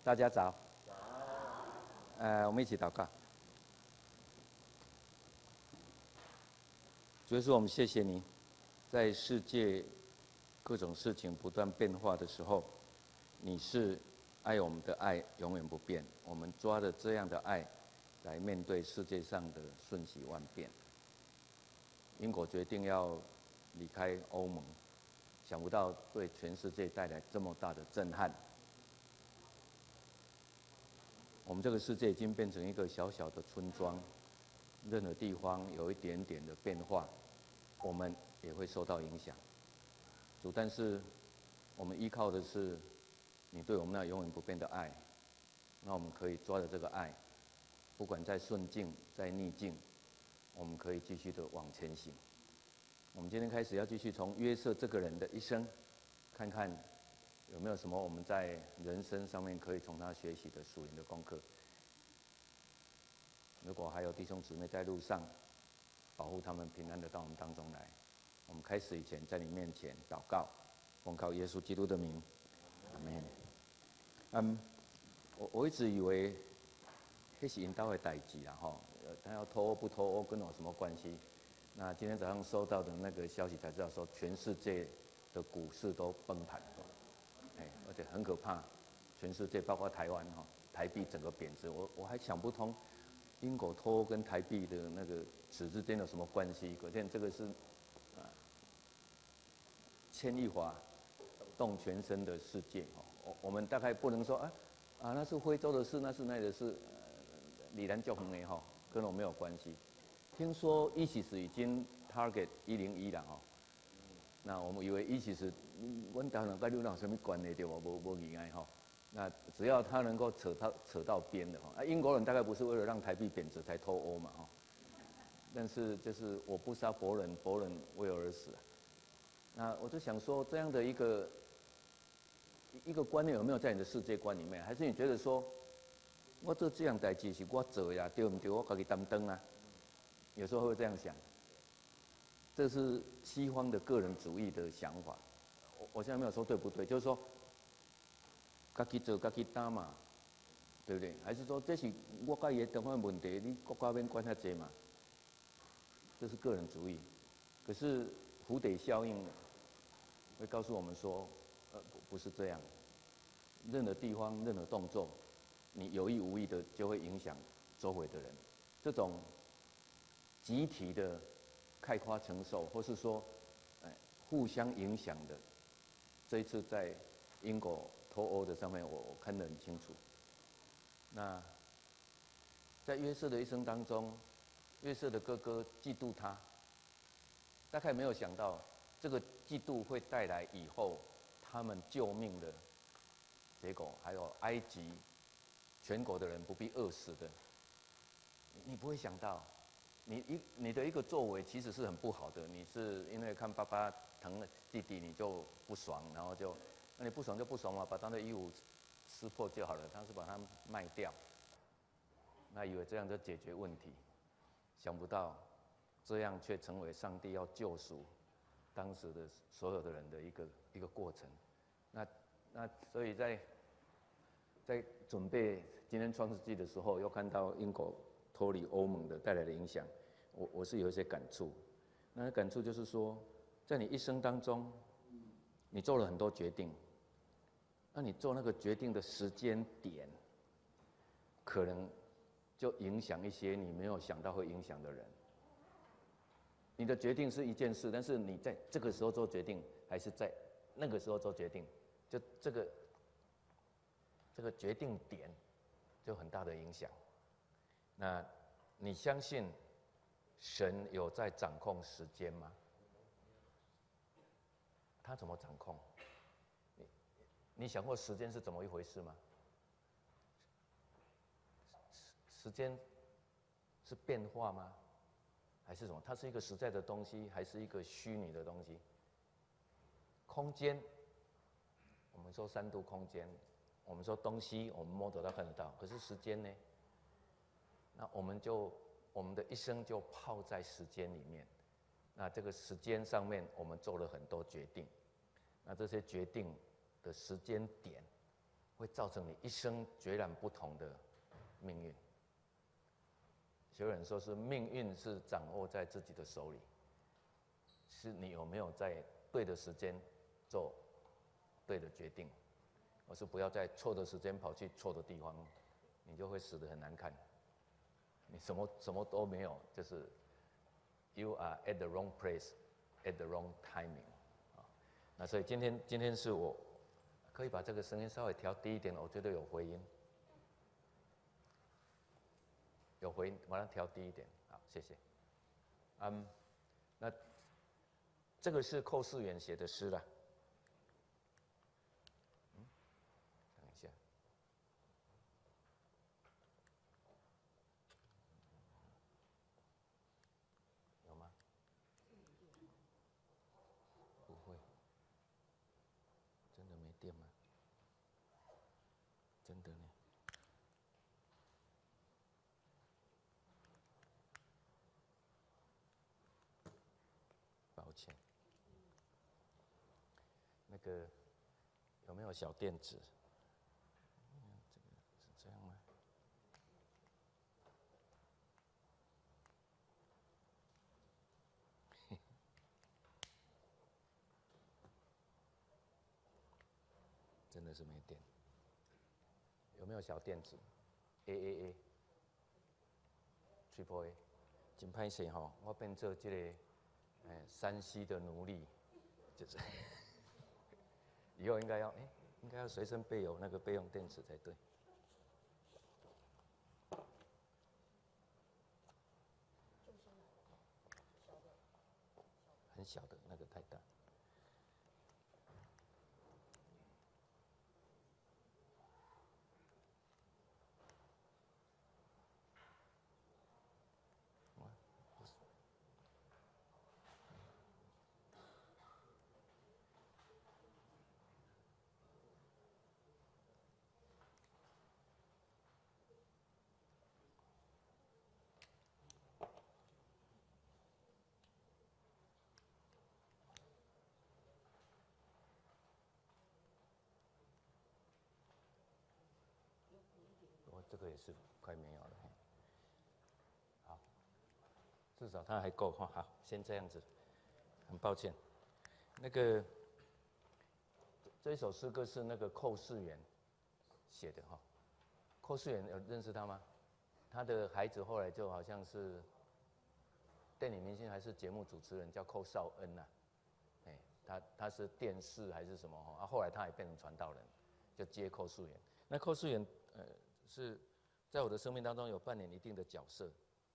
大家早。我们一起祷告。主耶稣，我们谢谢你，在世界各种事情不断变化的时候，你是爱我们的爱永远不变。我们抓着这样的爱来面对世界上的瞬息万变。英国决定要离开欧盟，想不到对全世界带来这么大的震撼。我们这个世界已经变成一个小小的村庄，任何地方有一点点的变化，我们也会受到影响。主，但是我们依靠的是你对我们那永远不变的爱，那我们可以抓着这个爱，不管在顺境在逆境，我们可以继续的往前行。我们今天开始要继续从约瑟这个人的一生，看看有没有什么我们在人生上面可以从他学习的属灵的功课。如果还有弟兄姊妹在路上，保护他们平安的到我们当中来。我们开始以前，在你面前祷告，奉靠耶稣基督的名，阿门。我一直以为那是引导的代志啦，吼，他要脱欧不脱欧跟我什么关系？那今天早上收到的那个消息才知道，说全世界的股市都崩盘，而且很可怕，全世界包括台湾哈，台币整个贬值。我还想不通，英国脱欧跟台币的那个此之间有什么关系？可见这个是牵一发动全身的世界。我们大概不能说那是非洲的事，那是那里的事，李兰就很美哈，跟我没有关系。听说ISIS已经 target 101了哈，那我们以为ISIS，阮台湾跟你有什么关系对吧？无意外哈。那只要他能够扯到边的哈，英国人大概不是为了让台币贬值才脱欧嘛哈。但是就是我不杀伯仁，伯仁为我而死。那我就想说，这样的一个观念有没有在你的世界观里面？还是你觉得说，我做这样代志是我做呀，对不对？我自己担当啊。有时候会这样想，这是西方的个人主义的想法。我现在没有说对不对，就是说，自己做自己担嘛，对不对？还是说这是我跟伊的等方问题，你国家免管遐济嘛？这是个人主义。可是蝴蝶效应会告诉我们说，不是这样。任何地方、任何动作，你有意无意的就会影响周围的人。这种集体的开花承受，或是说，互相影响的，这一次在英国脱欧的上面，我看得很清楚。那在约瑟的一生当中，约瑟的哥哥嫉妒他，大概没有想到这个嫉妒会带来以后他们救命的结果，还有埃及全国的人不必饿死的。你不会想到，你的一个作为其实是很不好的，你是因为看爸爸疼弟弟你就不爽，然后那你不爽就不爽嘛，把他的衣服撕破就好了。他是把它卖掉，那以为这样就解决问题，想不到这样却成为上帝要救赎当时的所有的人的一个过程。那所以在准备今天创世纪的时候，又看到英国脱离欧盟的带来的影响，我是有一些感触。那感触就是说，在你一生当中，你做了很多决定，那你做那个决定的时间点，可能就影响一些你没有想到会影响的人。你的决定是一件事，但是你在这个时候做决定，还是在那个时候做决定，就这个决定点就很大的影响。那你相信神有在掌控时间吗？他怎么掌控？你想过时间是怎么一回事吗？时间是变化吗？还是什么？它是一个实在的东西，还是一个虚拟的东西？空间，我们说3度空间，我们说东西我们摸得到看得到，可是时间呢？那我们的一生就泡在时间里面。那这个时间上面，我们做了很多决定。那这些决定的时间点， 会造成你一生截然不同的命运。有人说是命运是掌握在自己的手里，是你有没有在对的时间做对的决定，而是不要在错的时间跑去错的地方，你就会死得很难看。你什么都没有，就是 you are at the wrong place at the wrong timing 啊。那所以今天是我可以把这个声音稍微调低一点，我觉得有回音。有回音，把它调低一点，好，谢谢。那这个是寇世远写的诗啦。等一下，有吗？不会，真的没电吗？真的呢。抱歉，那个有没有小电子？这个是这样吗？真的是没电。有没有小电子 ？AAA Triple A， 真歹势吼，我变做这个3C 的奴隶，就是以后应该要随身备有那个备用电池才对。很小的那个太大。这个也是快没有了。好，至少它还够哈。好，先这样子。很抱歉，那个这一首诗歌是那个寇世远写的哈。寇世远有认识他吗？他的孩子后来就好像是电影明星还是节目主持人，叫寇绍恩呐。他是电视还是什么哈？后来他也变成传道人，就接寇世远。那寇世远是在我的生命当中有扮演一定的角色。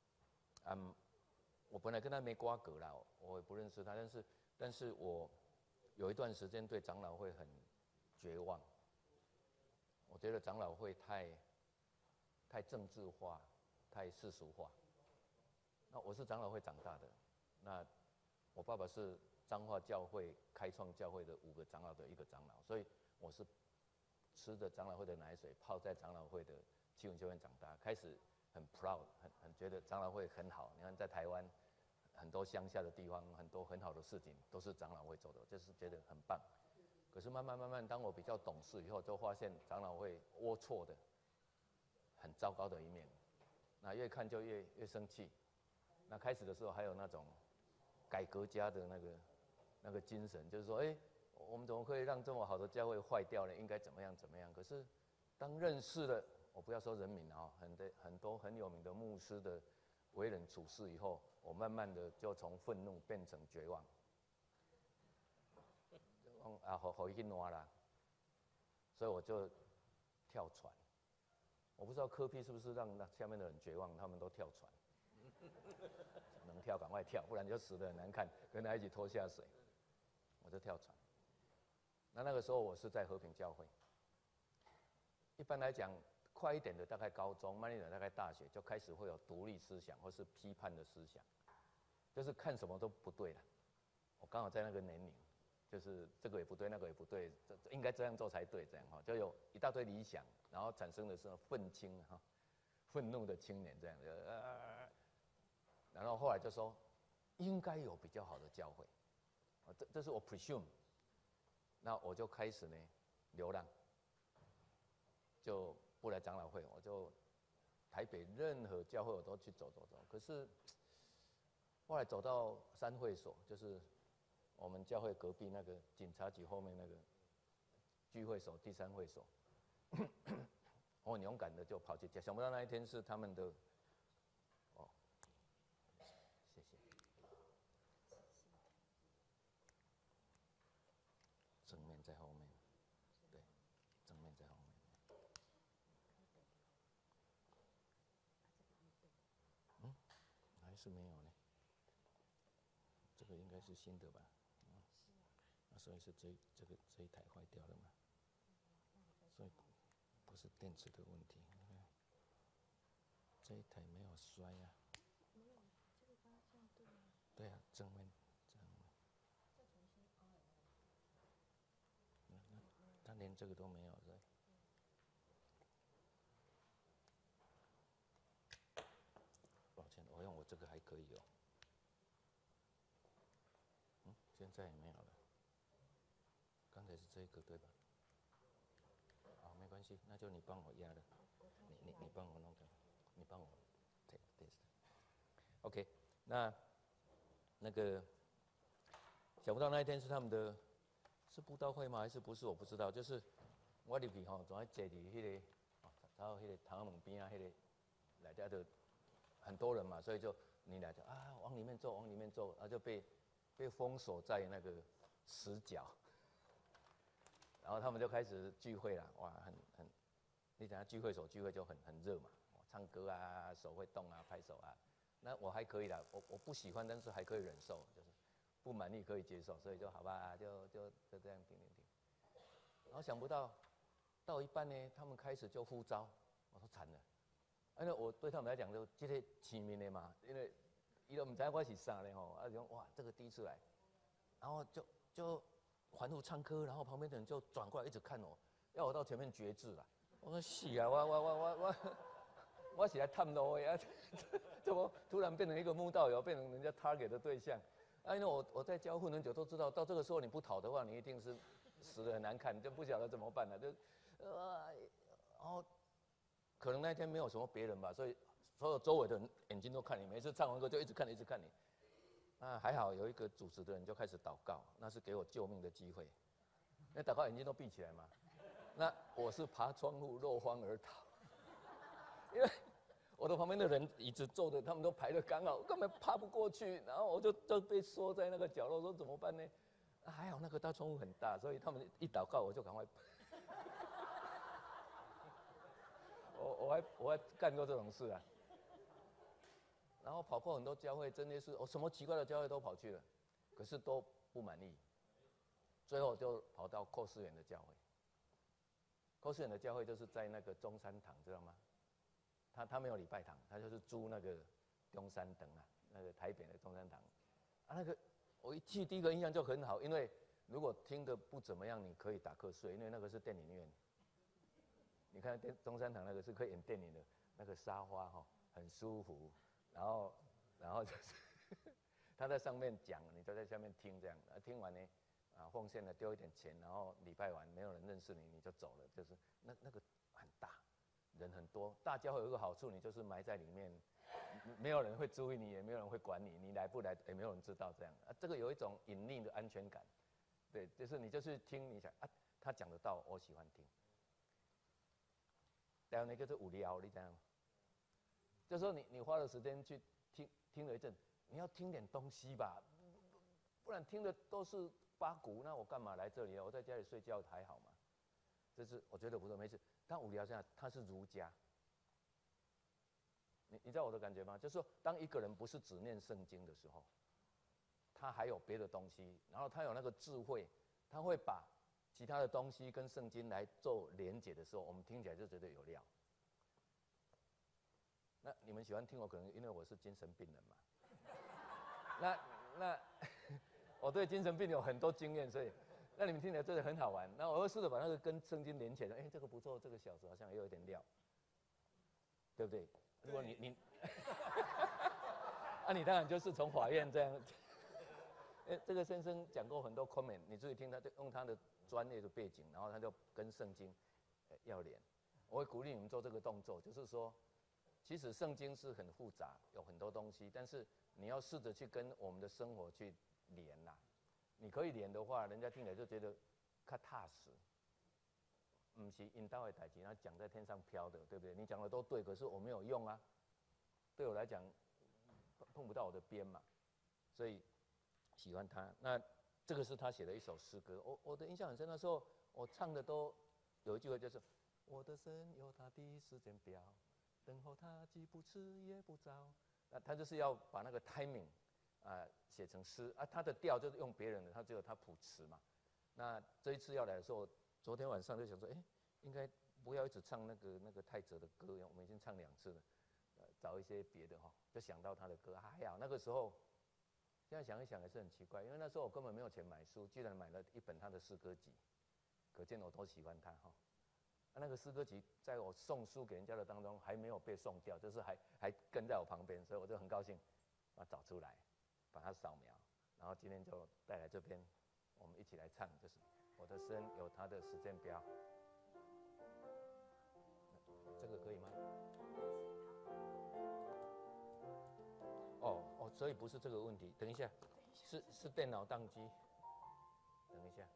我本来跟他没瓜葛啦，我也不认识他，但是我有一段时间对长老会很绝望。我觉得长老会太政治化，太世俗化。那我是长老会长大的，那我爸爸是彰化教会开创教会的5个长老的一个长老，所以我是吃着长老会的奶水，泡在长老会的启文修院长大，开始很 proud， 很觉得长老会很好。你看在台湾很多乡下的地方，很多很好的事情都是长老会做的，就是觉得很棒。可是慢慢，当我比较懂事以后，就发现长老会龌龊的、很糟糕的一面。那越看就越生气。那开始的时候还有那种改革家的那个精神，就是说，我们怎么可以让这么好的教会坏掉呢？应该怎么样？可是当认识了，我不要说人民啊，很多很有名的牧师的为人处事以后，我慢慢的就从愤怒变成绝望。好一挪啦，所以我就跳船。我不知道柯 P 是不是让那下面的人绝望，他们都跳船。能跳赶快跳，不然就死得很难看，跟他一起拖下水。我就跳船。那个时候我是在和平教会。一般来讲，快一点的大概高中，慢一点的大概大学，就开始会有独立思想或是批判的思想，就是看什么都不对了。我刚好在那个年龄，就是这个也不对，那个也不对，应该这样做才对，这样哈，就有一大堆理想，然后产生的是愤青哈，愤怒的青年这样的。然后后来就说，应该有比较好的教会，这是我 presume。那我就开始呢流浪， 就不来长老会，我就台北任何教会我都去走。可是后来走到三会所，就是我们教会隔壁那个警察局后面那个聚会所第3会所，我很勇敢的就跑去讲，想不到那一天是他们的，哦，谢谢。正面在后面，对，正面在后面。还是没有呢。这个应该是新的吧？所以是这一台坏掉了嘛？所以不是电池的问题。这一台没有摔啊。没有，这个方向对吗？对啊，正面。再重新他连这个都没有对。抱歉，我用我这个还可以哦。现在也没有了。刚才是这个对吧？好，没关系，那就你帮我压的，你帮我弄的，你帮我 take this。OK， 那个想不到那一天是他们的，是布道会吗？还是不是？我不知道。就是我入去吼，总爱坐伫迄个，然后迄个唐门边啊，迄个来家的很多人嘛，所以就你来就啊往里面走，往里面走，然后就被封锁在那个死角。然后他们就开始聚会了，哇，你等下聚会所聚会就很热嘛，唱歌啊，手会动啊，拍手啊，那我还可以啦，我不喜欢，但是还可以忍受，就是不满意可以接受，所以就好吧，就这样听。然后想不到到一半呢，他们开始就呼召，我说惨了，因为我对他们来讲就这个前面的嘛，因为伊都唔知我是啥嘞吼，讲哇这个第一次来，然后就。环路唱歌，然后旁边的人就转过来一直看我，要我到前面决志了。我说是啊，我是来探路的啊，怎么突然变成一个慕道友，变成人家 target 的对象？因为我在教会很久都知道，到这个时候你不讨的话，你一定是死得很难看，就不晓得怎么办了。然后可能那天没有什么别人吧，所以所有周围的人眼睛都看你，每次唱完歌就一直看你。还好有一个主持的人就开始祷告，那是给我救命的机会。那祷告眼睛都闭起来嘛，那我是爬窗户落荒而逃，因为我的旁边的人椅子坐的，他们都排得刚好，根本爬不过去，然后我就被缩在那个角落，说怎么办呢？还好那个大窗户很大，所以他们一祷告我就赶快。我还干过这种事啊。然后跑过很多教会，真的是什么奇怪的教会都跑去了，可是都不满意，最后就跑到寇世远的教会。寇世远的教会就是在那个中山堂，知道吗？他没有礼拜堂，他就是租那个中山堂啊，那个台北的中山堂啊，那个我一去第一个印象就很好，因为如果听得不怎么样，你可以打瞌睡，因为那个是电影院。你看中山堂那个是可以演电影的，那个沙发哈很舒服。然后就是他在上面讲，你就在下面听这样。听完呢，奉献了丢一点钱，然后礼拜完没有人认识你，你就走了。就是那个很大，人很多。大教会有一个好处，你就是埋在里面，没有人会注意你，也没有人会管你，你来不来也没有人知道这样。这个有一种隐匿的安全感。对，就是你就是听你想他讲得到，我喜欢听。还有那个是无聊，你知道吗？就说你花了时间去听了一阵，你要听点东西吧，不然听的都是八股，那我干嘛来这里啊？我在家里睡觉还好嘛。这是我觉得不错，没事。但无聊这样，他是儒家。你知道我的感觉吗？就是说，当一个人不是只念圣经的时候，他还有别的东西，然后他有那个智慧，他会把其他的东西跟圣经来做连结的时候，我们听起来就觉得有料。那你们喜欢听我，可能因为我是精神病人嘛。那我对精神病有很多经验，所以那你们听起来真的很好玩。那我会试着把那个跟圣经连起来，这个不错，这个小时好像也有一点料，对不对？如果你你当然就是从法院这样。这个先生讲过很多 comment， 你注意听，他就用他的专业的背景，然后他就跟圣经要连。 我会鼓励你们做这个动作，就是说，其实圣经是很复杂，有很多东西，但是你要试着去跟我们的生活去连呐。你可以连的话，人家听起来就觉得较踏实。不是引导的代志，那讲在天上飘的，对不对？你讲的都对，可是我没有用啊。对我来讲，碰不到我的边嘛，所以喜欢他。那这个是他写的一首诗歌，我的印象很深。那时候我唱的都有一句话就是：我的神有他的时间表，等候他既不迟也不早。那他就是要把那个 timing 写成诗啊，他的调就是用别人的，他只有他谱词嘛。那这一次要来的时候，昨天晚上就想说，应该不要一直唱那个泰泽的歌，我们已经唱2次了，找一些别的哈，就想到他的歌，还好那个时候，现在想一想也是很奇怪，因为那时候我根本没有钱买书，居然买了一本他的诗歌集，可见我多喜欢他哈。那个诗歌集在我送书给人家的当中还没有被送掉，就是还跟在我旁边，所以我就很高兴，把它找出来，把它扫描，然后今天就带来这边，我们一起来唱，就是我的神有他的时间表，这个可以吗？所以不是这个问题，等一下，是电脑宕机，等一下。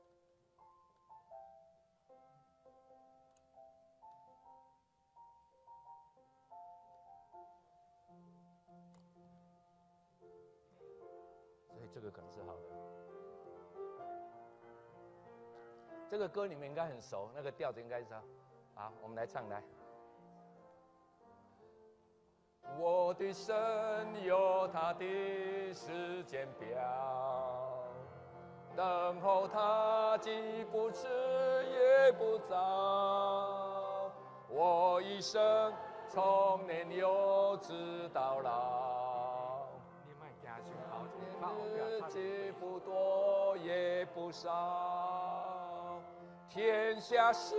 所以这个可能是好的。这个歌你们应该很熟，那个调子应该是好。好，我们来唱来。我的神有他的时间表，等候他既不迟也不早。我一生从年幼直到老，日子不多也不少，天下事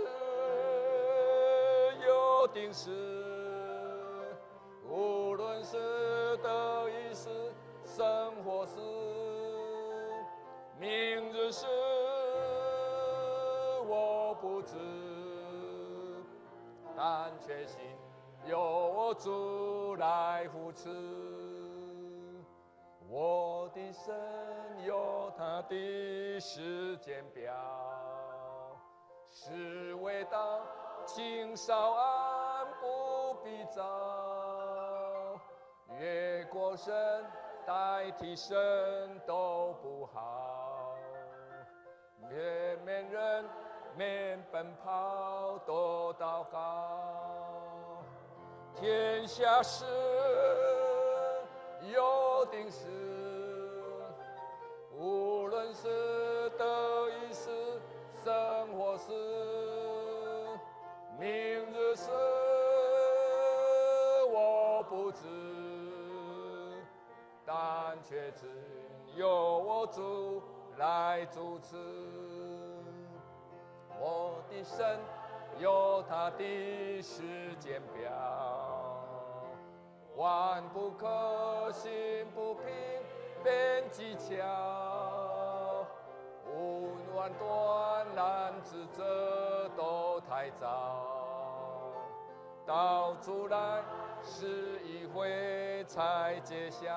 有定时。无论是得意事、生活事、明日事，我不知，但确信有我主来扶持。我的神有他的时间表，是为当今稍安不必早，越过神代替神都不好，越免人免奔跑多祷告，天下事有定时，无论是得意事、生活事、明日事，我不知，但却知有我主来主持。我的神有他的时间表，万不可行不平变技巧，无论断难之者都太早，到主来是一回才揭晓，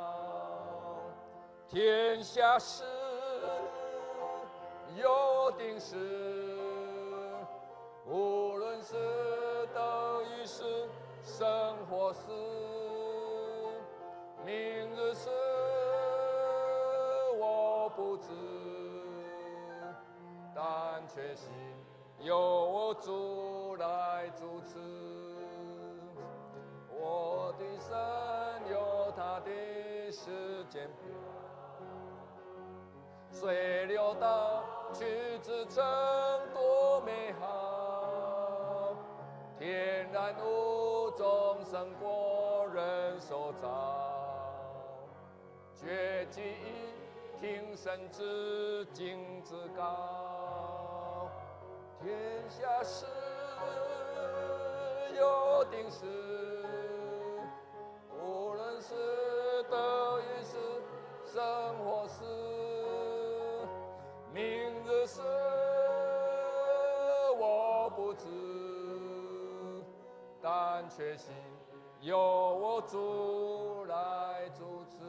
天下事有定时，无论是得意事、生活事、明日事，我不知，但确信有我主来主持。我的神有他的时间表，水流到去之城多美好，天然物众生过人所造，绝技一听神之境之高，天下事有定时，无论是得意事、生活事、明日事，我不知， 但却信由我主来主持。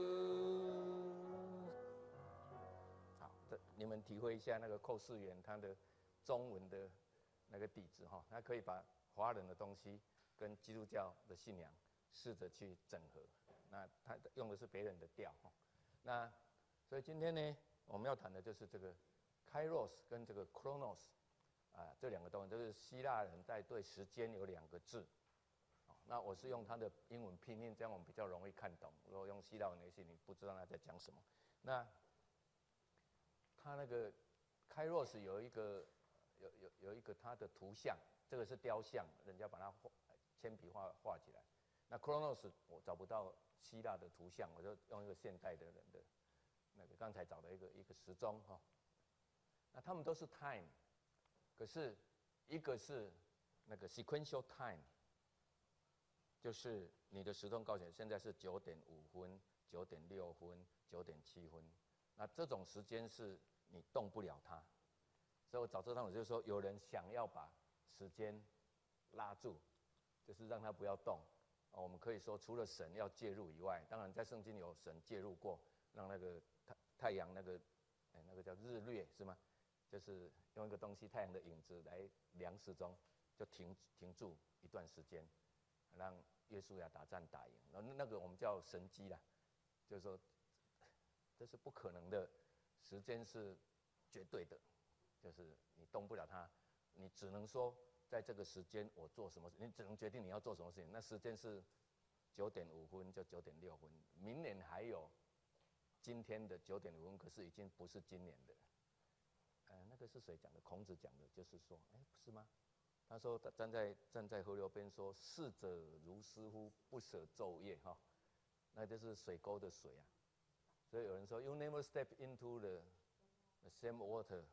好，你们体会一下那个寇世远他的中文的那个底子哈，他可以把华人的东西跟基督教的信仰试着去整合。那他用的是别人的调哈。那所以今天呢，我们要谈的就是这个 Kairos 跟这个 Chronos 啊，这两个东西都是希腊人在对时间有2个字。那我是用它的英文拼音，这样我们比较容易看懂。如果用希腊文那些，你不知道他在讲什么。那他那个 Kairos 有一个它的图像，这个是雕像，人家把它铅笔画起来。那 Chronos 我找不到希腊的图像，我就用一个现代的人的那个刚才找的一个时钟哈。那他们都是 time， 可是一个是那个 sequential time。就是你的时钟告诉你现在是9点5分、9点6分、9点7分，那这种时间是你动不了它。所以我早知道我就说，有人想要把时间拉住，就是让它不要动。我们可以说，除了神要介入以外，当然在圣经有神介入过，让那个太阳那个叫日略是吗？就是用一个东西太阳的影子来量时钟，就停住一段时间。让约书亚打仗打赢，那个我们叫神机啦，就是说这是不可能的，时间是绝对的，就是你动不了它，你只能说在这个时间我做什么事，你只能决定你要做什么事情。那时间是9点5分就9点6分，明年还有今天的9点5分，可是已经不是今年的。那个是谁讲的？孔子讲的，就是说，不是吗？他说站在河流边说，逝者如斯乎，不舍昼夜哈，那就是水沟的水啊。所以有人说 ，You never step into the same water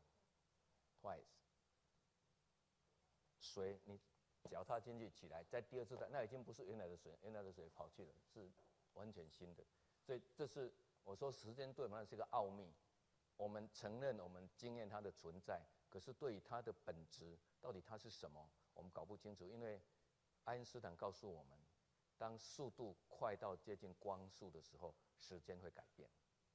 twice。水你脚踏进去起来，在第二次那已经不是原来的水，原来的水跑去了，是完全新的。所以这是我说时间对我们是一个奥秘，我们承认我们经验它的存在，可是对于它的本质。到底它是什么？我们搞不清楚，因为爱因斯坦告诉我们，当速度快到接近光速的时候，时间会改变。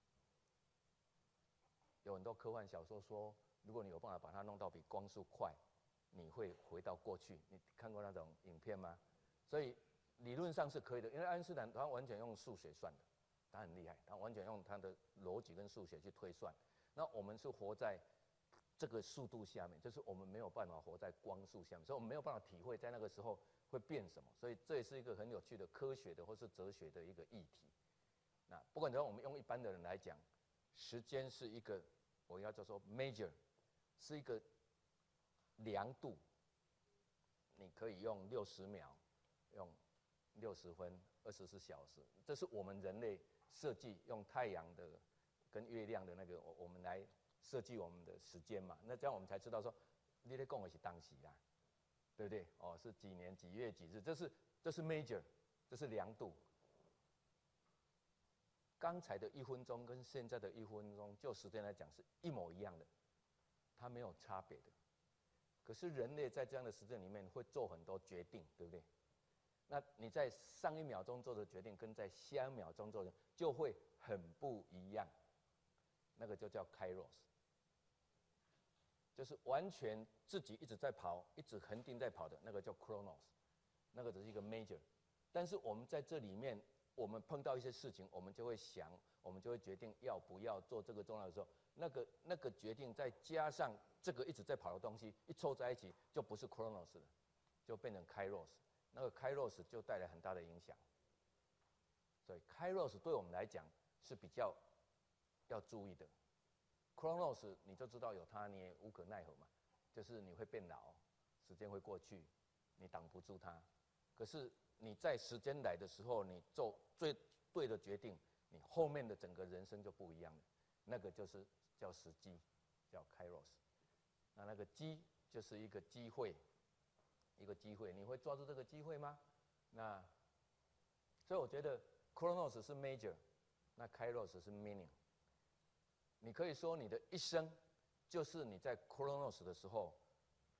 有很多科幻小说说，如果你有办法把它弄到比光速快，你会回到过去。你看过那种影片吗？所以理论上是可以的，因为爱因斯坦他完全用数学算的，他很厉害，他完全用他的逻辑跟数学去推算。那我们是活在这个速度下面，就是我们没有办法活在光速下面，所以我们没有办法体会在那个时候会变什么。所以这也是一个很有趣的科学的或是哲学的一个议题。那不管怎样，我们用一般的人来讲，时间是一个我要叫做 measure， 是一个量度。你可以用60秒，用60分、24小时，这是我们人类设计用太阳的跟月亮的那个我们来设计我们的时间嘛，那这样我们才知道说，你在讲的是当时啦，对不对？是几年几月几日，这是 major， 这是量度。刚才的1分钟跟现在的1分钟，就时间来讲是一模一样的，它没有差别的。可是人类在这样的时间里面会做很多决定，对不对？那你在上1秒钟做的决定，跟在下1秒钟做的就会很不一样，那个就叫 Kairos。就是完全自己一直在跑，一直恒定在跑的那个叫 Chronos， 那个只是一个 major。但是我们在这里面，我们碰到一些事情，我们就会想，我们就会决定要不要做这个重要的时候，那个决定再加上这个一直在跑的东西，一凑在一起，就不是 Chronos 了，就变成 Kairos。那个 Kairos 就带来很大的影响。所以 Kairos 对我们来讲是比较要注意的。Chronos 你就知道有它，你也无可奈何嘛，就是你会变老，时间会过去，你挡不住它。可是你在时间来的时候，你做最对的决定，你后面的整个人生就不一样了。那个就是叫时机，叫 Kairos。那个机就是一个机会，一个机会，你会抓住这个机会吗？那所以我觉得 Chronos 是 major， 那 Kairos 是 meaning。你可以说你的一生，就是你在 Chronos 的时候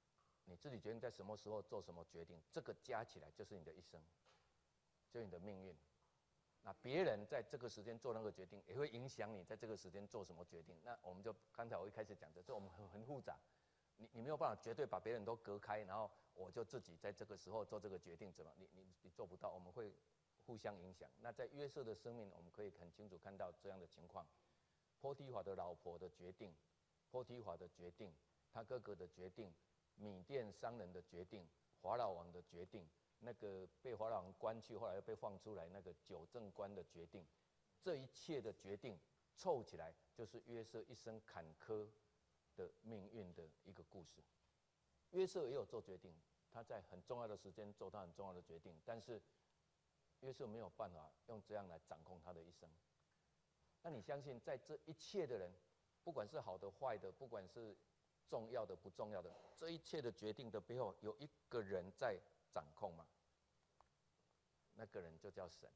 你自己决定在什么时候做什么决定，这个加起来就是你的一生，就是你的命运。那别人在这个时间做那个决定，也会影响你在这个时间做什么决定。那我们就刚才我一开始讲的，这我们很复杂，你没有办法绝对把别人都隔开，然后我就自己在这个时候做这个决定，怎么你做不到，我们会互相影响。那在约瑟的生命，我们可以很清楚看到这样的情况：波提法的老婆的决定，波提法的决定，他哥哥的决定，米甸商人的决定，法老王的决定。那个被法老王关去，后来又被放出来，那个九正官的决定，这一切的决定凑起来，就是约瑟一生坎坷的命运的一个故事。约瑟也有做决定，他在很重要的时间做他很重要的决定，但是约瑟没有办法用这样来掌控他的一生。那你相信，在这一切的人，不管是好的坏的，不管是重要的不重要的，这一切的决定的背后，有一个人在掌控吗？那个人就叫神。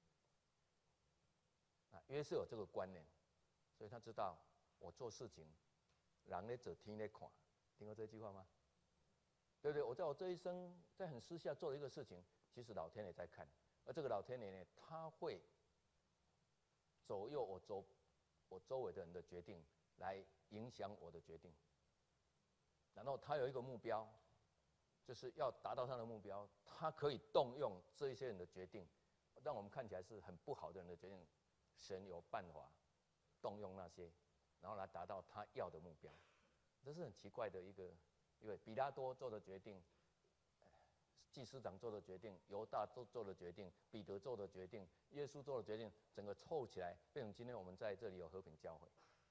约瑟有这个观念，所以他知道我做事情，人咧做天咧看，听过这句话吗？对不对？我在我这一生，在很私下做了一个事情，其实老天爷在看，而这个老天爷呢，他会左右我周围的人的决定，来影响我的决定。然后他有一个目标，就是要达到他的目标，他可以动用这一些人的决定，让我们看起来是很不好的人的决定，神有办法动用那些，然后来达到他要的目标。这是很奇怪的一个比拉多做的决定，祭司长做的决定，犹大做的决定，彼得做的决定，耶稣做的决定，整个凑起来，变成今天我们在这里有和平教会。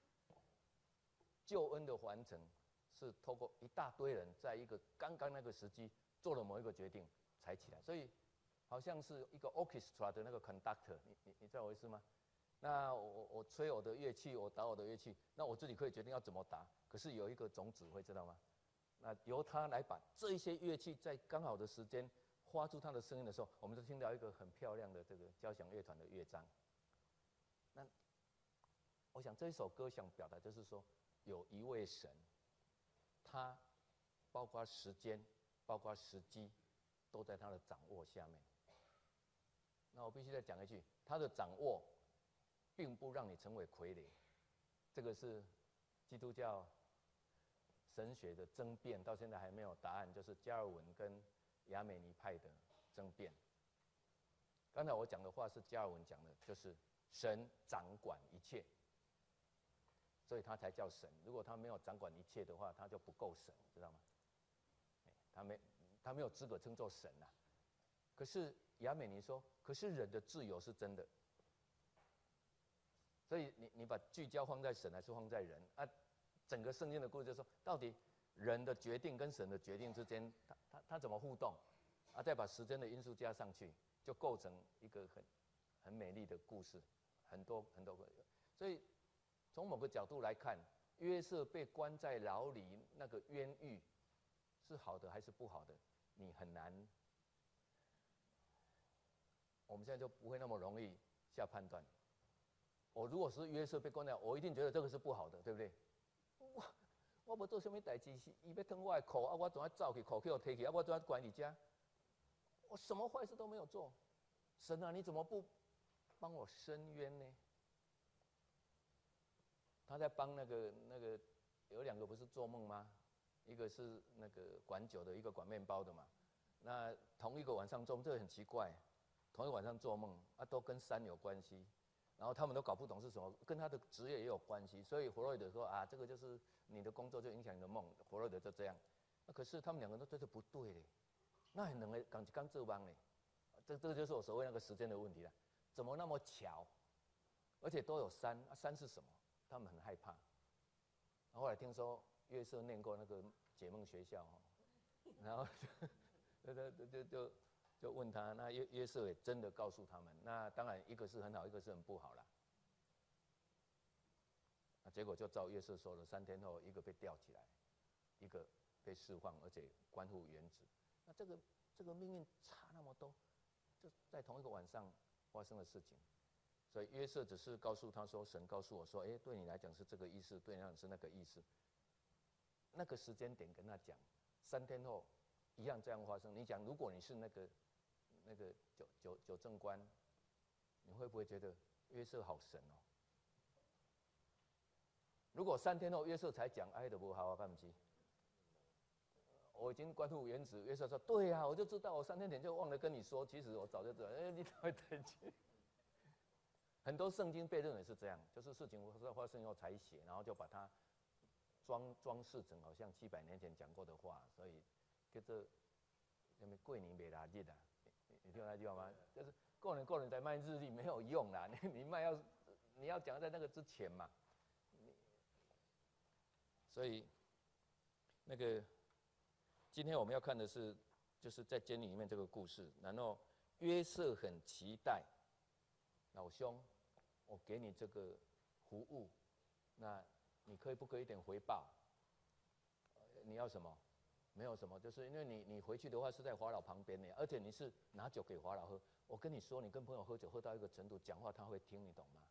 救恩的完成是透过一大堆人在一个刚刚那个时机做了某一个决定才起来，所以好像是一个 orchestra 的那个 conductor， 你知道我意思吗？那我吹我的乐器，我打我的乐器，那我自己可以决定要怎么打，可是有一个总指挥，知道吗？那由他来把这一些乐器在刚好的时间发出它的声音的时候，我们就听到一个很漂亮的这个交响乐团的乐章。那我想这一首歌想表达就是说，有一位神，他包括时间，包括时机，都在他的掌握下面。那我必须再讲一句，他的掌握并不让你成为傀儡，这个是基督教神学的争辩，到现在还没有答案，就是加尔文跟亚美尼派的争辩。刚才我讲的话是加尔文讲的，就是神掌管一切，所以他才叫神。如果他没有掌管一切的话，他就不够神，知道吗？他没有资格称作神啊。可是亚美尼说，可是人的自由是真的，所以你把聚焦放在神还是放在人啊？整个圣经的故事就说，到底人的决定跟神的决定之间，他怎么互动？啊，再把时间的因素加上去，就构成一个很美丽的故事，很多个。所以从某个角度来看，约瑟被关在牢里那个冤狱是好的还是不好的，你很难。我们现在就不会那么容易下判断。我如果是约瑟被关在，我一定觉得这个是不好的，对不对？我无做什么代志，是伊要吞我的口啊，我怎样走去口去我提起啊，我怎样管你家？我什么坏事都没有做，神啊，你怎么不帮我伸冤呢？他在帮那个有两个不是做梦吗？一个是那个管酒的，一个管面包的嘛。那同一个晚上做梦，这个很奇怪，同一个晚上做梦啊，都跟山有关系。然后他们都搞不懂是什么，跟他的职业也有关系。所以弗洛伊德说啊，这个就是你的工作就影响你的梦。弗洛伊德就这样。可是他们两个都觉得不对嘞，那很能刚这帮嘞，这个就是我所谓那个时间的问题了。怎么那么巧？而且都有山啊，山是什么？他们很害怕。后来听说约瑟念过那个解梦学校，然后就问他，那约瑟也真的告诉他们，那当然一个是很好，一个是很不好啦。那结果就照约瑟说的，3天后一个被吊起来，一个被释放，而且关乎原子。那这个命运差那么多，就在同一个晚上发生的事情。所以约瑟只是告诉他说，神告诉我说，对你来讲是这个意思，对你来讲是那个意思。那个时间点跟他讲， 3天后一样这样发生。你讲，如果你是那个九正官，你会不会觉得约瑟好神哦？如果3天后约瑟才讲，哎，都不好啊，干不起。我已经官复原职，约瑟说：“对呀、啊，我就知道，我3天前就忘了跟你说，其实我早就知道。哎，你怎么会登记？”很多圣经被认为是这样，就是事情发生以后才写，然后就把它装饰成好像700年前讲过的话，所以叫做什么过年没拉日啊？你听过那句话吗？就是过年才卖日历没有用啦，你要讲在那个之前嘛。所以那个今天我们要看的是，就是在监狱里面这个故事。然后约瑟很期待，老兄，我给你这个服务，那你可以不可以一点回报？你要什么？没有什么，就是因为你回去的话是在法老旁边的，而且你是拿酒给法老喝。我跟你说，你跟朋友喝酒喝到一个程度，讲话他会听，你懂吗？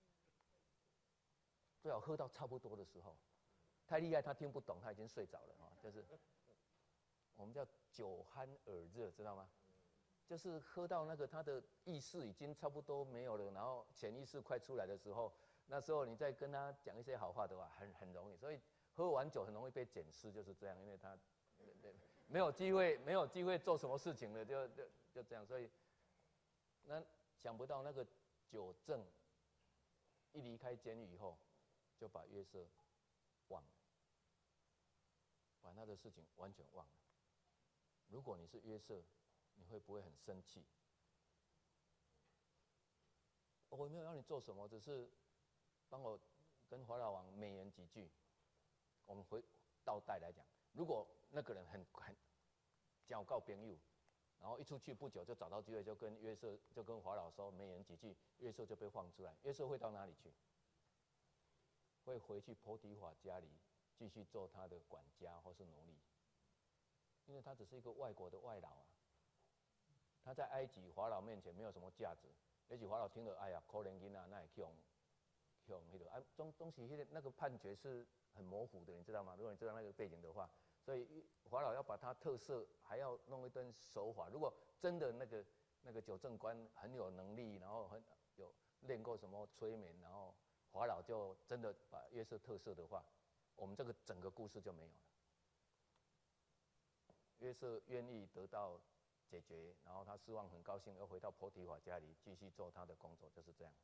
最好喝到差不多的时候。太厉害，他听不懂，他已经睡着了啊！就是我们叫酒酣耳热，知道吗？就是喝到那个他的意识已经差不多没有了，然后潜意识快出来的时候，那时候你再跟他讲一些好话的话，很容易。所以喝完酒很容易被检视，就是这样，因为他没有机会做什么事情了，就这样。所以那想不到那个酒正一离开监狱以后，就把约瑟忘了。把他的事情完全忘了。如果你是约瑟，你会不会很生气？我没有让你做什么，只是帮我跟法老王美言几句。我们倒带来讲，如果那个人很交告朋友，然后一出去不久就找到机会，就跟法老说美言几句，约瑟就被放出来。约瑟会到哪里去？会回去波提法家里。继续做他的管家或是奴隶，因为他只是一个外国的外劳啊。他在埃及法老面前没有什么价值，也许法老听了，哎呀，可怜囡仔，那也去用那个啊，东西那个判决是很模糊的，你知道吗？如果你知道那个背景的话，所以法老要把他特赦，还要弄一顿手法。如果真的那个九正官很有能力，然后很有练过什么催眠，然后法老就真的把约瑟特赦的话。我们这个整个故事就没有了。约瑟愿意得到解决，然后他失望很高兴，又回到波提法家里继续做他的工作，就是这样。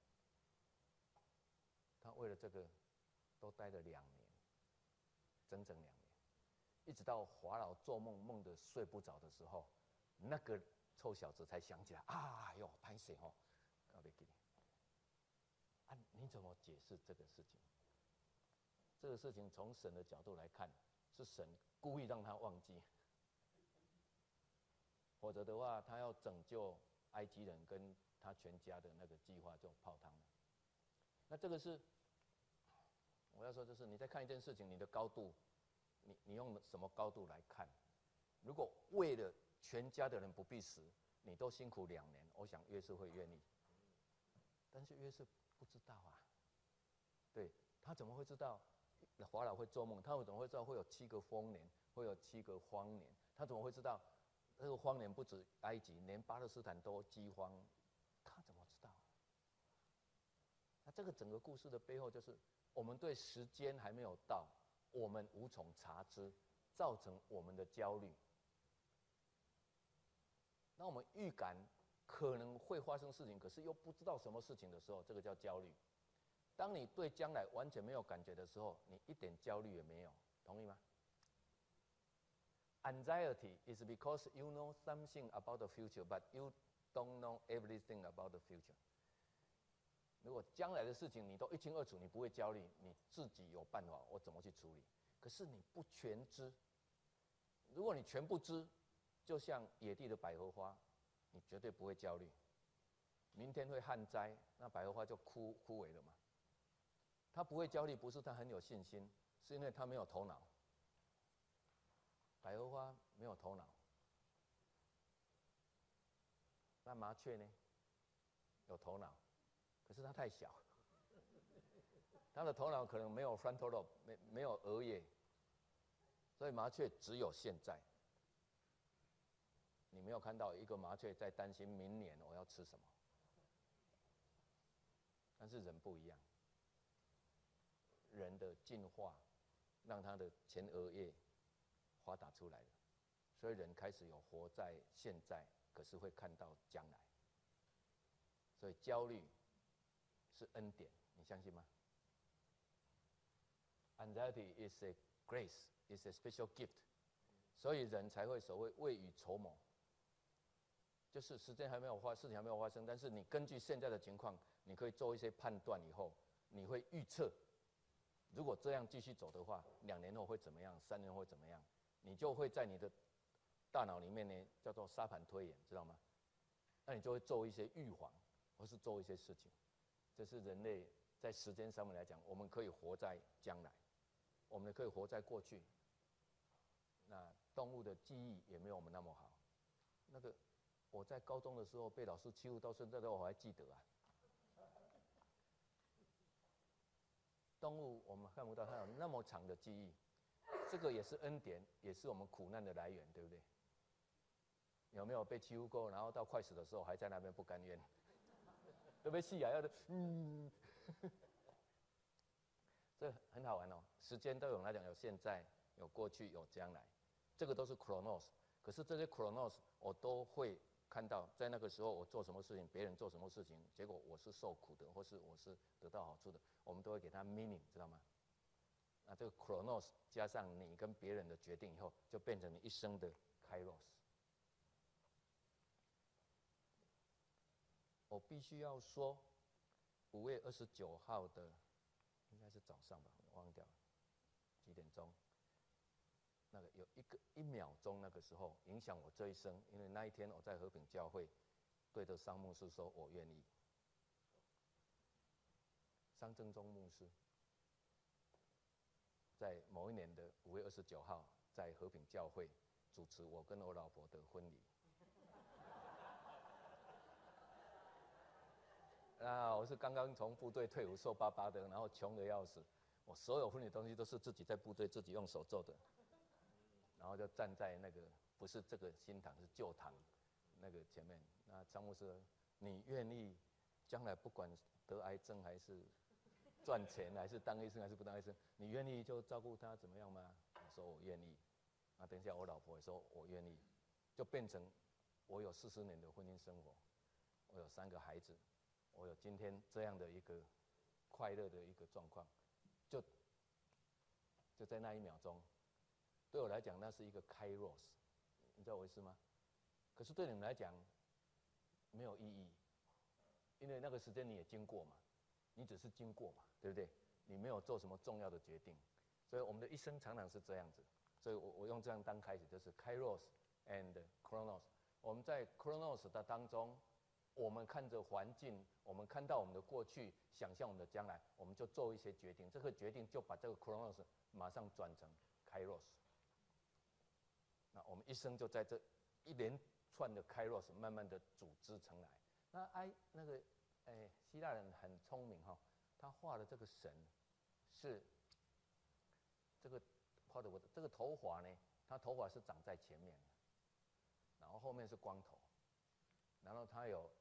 他为了这个都待了2年，整整2年，一直到法老做梦得睡不着的时候，那个臭小子才想起来啊，哟，拍谁哦，告别给你。啊，你怎么解释这个事情？这个事情从神的角度来看，是神故意让他忘记，否则的话，他要拯救埃及人跟他全家的那个计划就泡汤了。那这个是我要说，就是你在看一件事情，你的高度，你用什么高度来看？如果为了全家的人不必死，你都辛苦2年，我想约瑟会愿意。但是约瑟不知道啊，对，他怎么会知道？法老会做梦，他怎么会知道会有7个丰年，会有7个荒年？他怎么会知道这个荒年不止埃及，连巴勒斯坦都饥荒？他怎么知道？那这个整个故事的背后，就是我们对时间还没有到，我们无从查知，造成我们的焦虑。那我们预感可能会发生事情，可是又不知道什么事情的时候，这个叫焦虑。当你对将来完全没有感觉的时候，你一点焦虑也没有，同意吗？ Anxiety is because you know something about the future, but you don't know everything about the future. 如果将来的事情你都一清二楚，你不会焦虑，你自己有办法，我怎么去处理？可是你不全知，如果你全部知，就像野地的百合花，你绝对不会焦虑。明天会旱灾，那百合花就枯萎了嘛。他不会焦虑，不是他很有信心，是因为他没有头脑。百合花没有头脑，那麻雀呢？有头脑，可是它太小，它的头脑可能没有 frontal lobe， 没有额叶，所以麻雀只有现在。 你没有看到一个麻雀在担心明年我要吃什么。但是人不一样，人的进化让他的前额叶发达出来了，所以人开始有活在现在，可是会看到将来。所以焦虑是恩典，你相信吗？ Anxiety is a grace, is a special gift， 所以人才会所谓未雨绸缪，就是时间还没有事情还没有发生，但是你根据现在的情况，你可以做一些判断，以后你会预测，如果这样继续走的话，2年后会怎么样，3年后会怎么样，你就会在你的大脑里面呢，叫做沙盘推演，知道吗？那你就会做一些预防，或是做一些事情。这是人类在时间上面来讲，我们可以活在将来，我们可以活在过去。那动物的记忆也没有我们那么好。那个我在高中的时候被老师欺负到现在我还记得啊。动物我们看不到它有那么长的记忆，这个也是恩典，也是我们苦难的来源，对不对？有没有被欺负过，然后到快死的时候还在那边不甘愿？都被戏啊，要的，这很好玩哦。时间对我们来讲，有现在，有过去，有将来，这个都是 chronos。可是这些 chronos 我都会看到，在那个时候我做什么事情，别人做什么事情，结果我是受苦的，或是我是得到好处的，我们都会给它 meaning， 知道吗？那这个 chronos 加上你跟别人的决定以后，就变成你一生的 kairos。我必须要说，5月29号的，应该是早上吧，我忘掉了几点钟。那个有1秒钟，那个时候影响我这一生，因为那一天我在和平教会对着商牧师说我愿意。商正中牧师在某一年的5月29号，在和平教会主持我跟我老婆的婚礼。我是刚刚从部队退伍，瘦巴巴的，然后穷得要死。我所有婚礼东西都是自己在部队自己用手做的，然后就站在那个不是这个新堂，是旧堂那个前面。那张牧师，你愿意将来不管得癌症还是赚钱，还是当医生还是不当医生，你愿意就照顾他怎么样吗？我说我愿意。等一下我老婆也说我愿意，就变成我有40年的婚姻生活，我有3个孩子。我有今天这样的一个快乐的一个状况，就在那1秒钟，对我来讲那是一个 kairos， 你知道我意思吗？可是对你们来讲没有意义，因为那个时间你也经过嘛，你只是经过嘛，对不对？你没有做什么重要的决定，所以我们的一生常常是这样子。所以我用这样当开始，就是 kairos and chronos。我们在 chronos 的当中，我们看着环境，我们看到我们的过去，想象我们的将来，我们就做一些决定。这个决定就把这个 chronos 马上转成 kairos。那我们一生就在这一连串的 kairos 慢慢的组织成来。那个希腊人很聪明哈，他画的这个神是这个画的我的这个头发呢，他头发是长在前面的，然后后面是光头，然后他有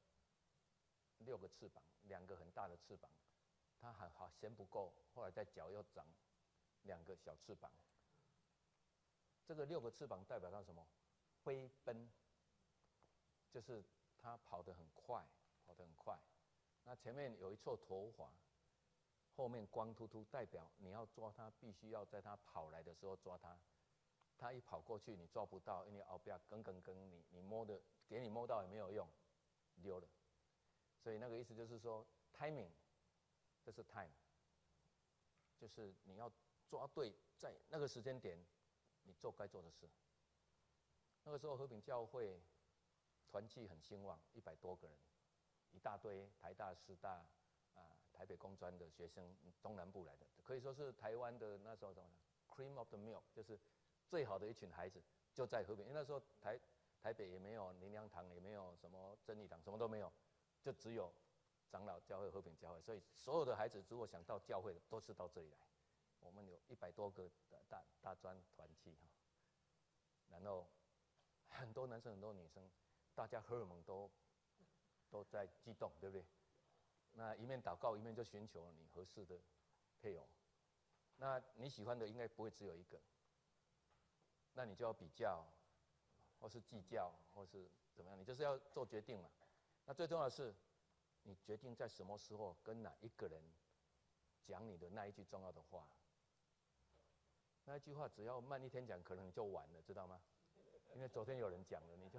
6个翅膀，2个很大的翅膀，他好嫌不够，后来在脚又长2个小翅膀。这个6个翅膀代表他什么？飞奔，就是他跑得很快，跑得很快。那前面有一撮头发，后面光秃秃，代表你要抓他，必须要在他跑来的时候抓他。他一跑过去，你抓不到，因为后边梗，你摸的给你摸到也没有用，溜了。所以那个意思就是说 ，timing， 这是 time， 就是你要抓对，在那个时间点，你做该做的事。那个时候和平教会团契很兴旺，100多个人，一大堆台大、师大台北工专的学生，东南部来的，可以说是台湾的那时候什么 cream of the milk， 就是最好的一群孩子，就在和平。因为那时候台北也没有灵粮堂，也没有什么真理堂，什么都没有。就只有长老教会、和平教会，所以所有的孩子如果想到教会的，都是到这里来。我们有100多个大专团契哈，然后很多男生很多女生，大家荷尔蒙都在激动，对不对？那一面祷告一面就寻求你合适的配偶。那你喜欢的应该不会只有一个，那你就要比较，或是计较，或是怎么样，你就是要做决定嘛。那最重要的是，你决定在什么时候跟哪一个人讲你的那一句重要的话。那一句话只要慢一天讲，可能你就晚了，知道吗？因为昨天有人讲了，你就，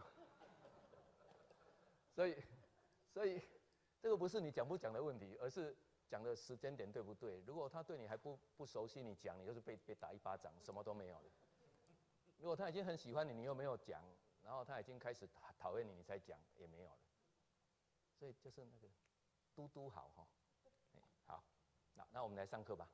所以这个不是你讲不讲的问题，而是讲的时间点对不对。如果他对你还不熟悉，你讲，你就是被打一巴掌，什么都没有了。如果他已经很喜欢你，你又没有讲，然后他已经开始讨厌你，你才讲，也没有了。所以就是那个嘟嘟好哈，好，那我们来上课吧。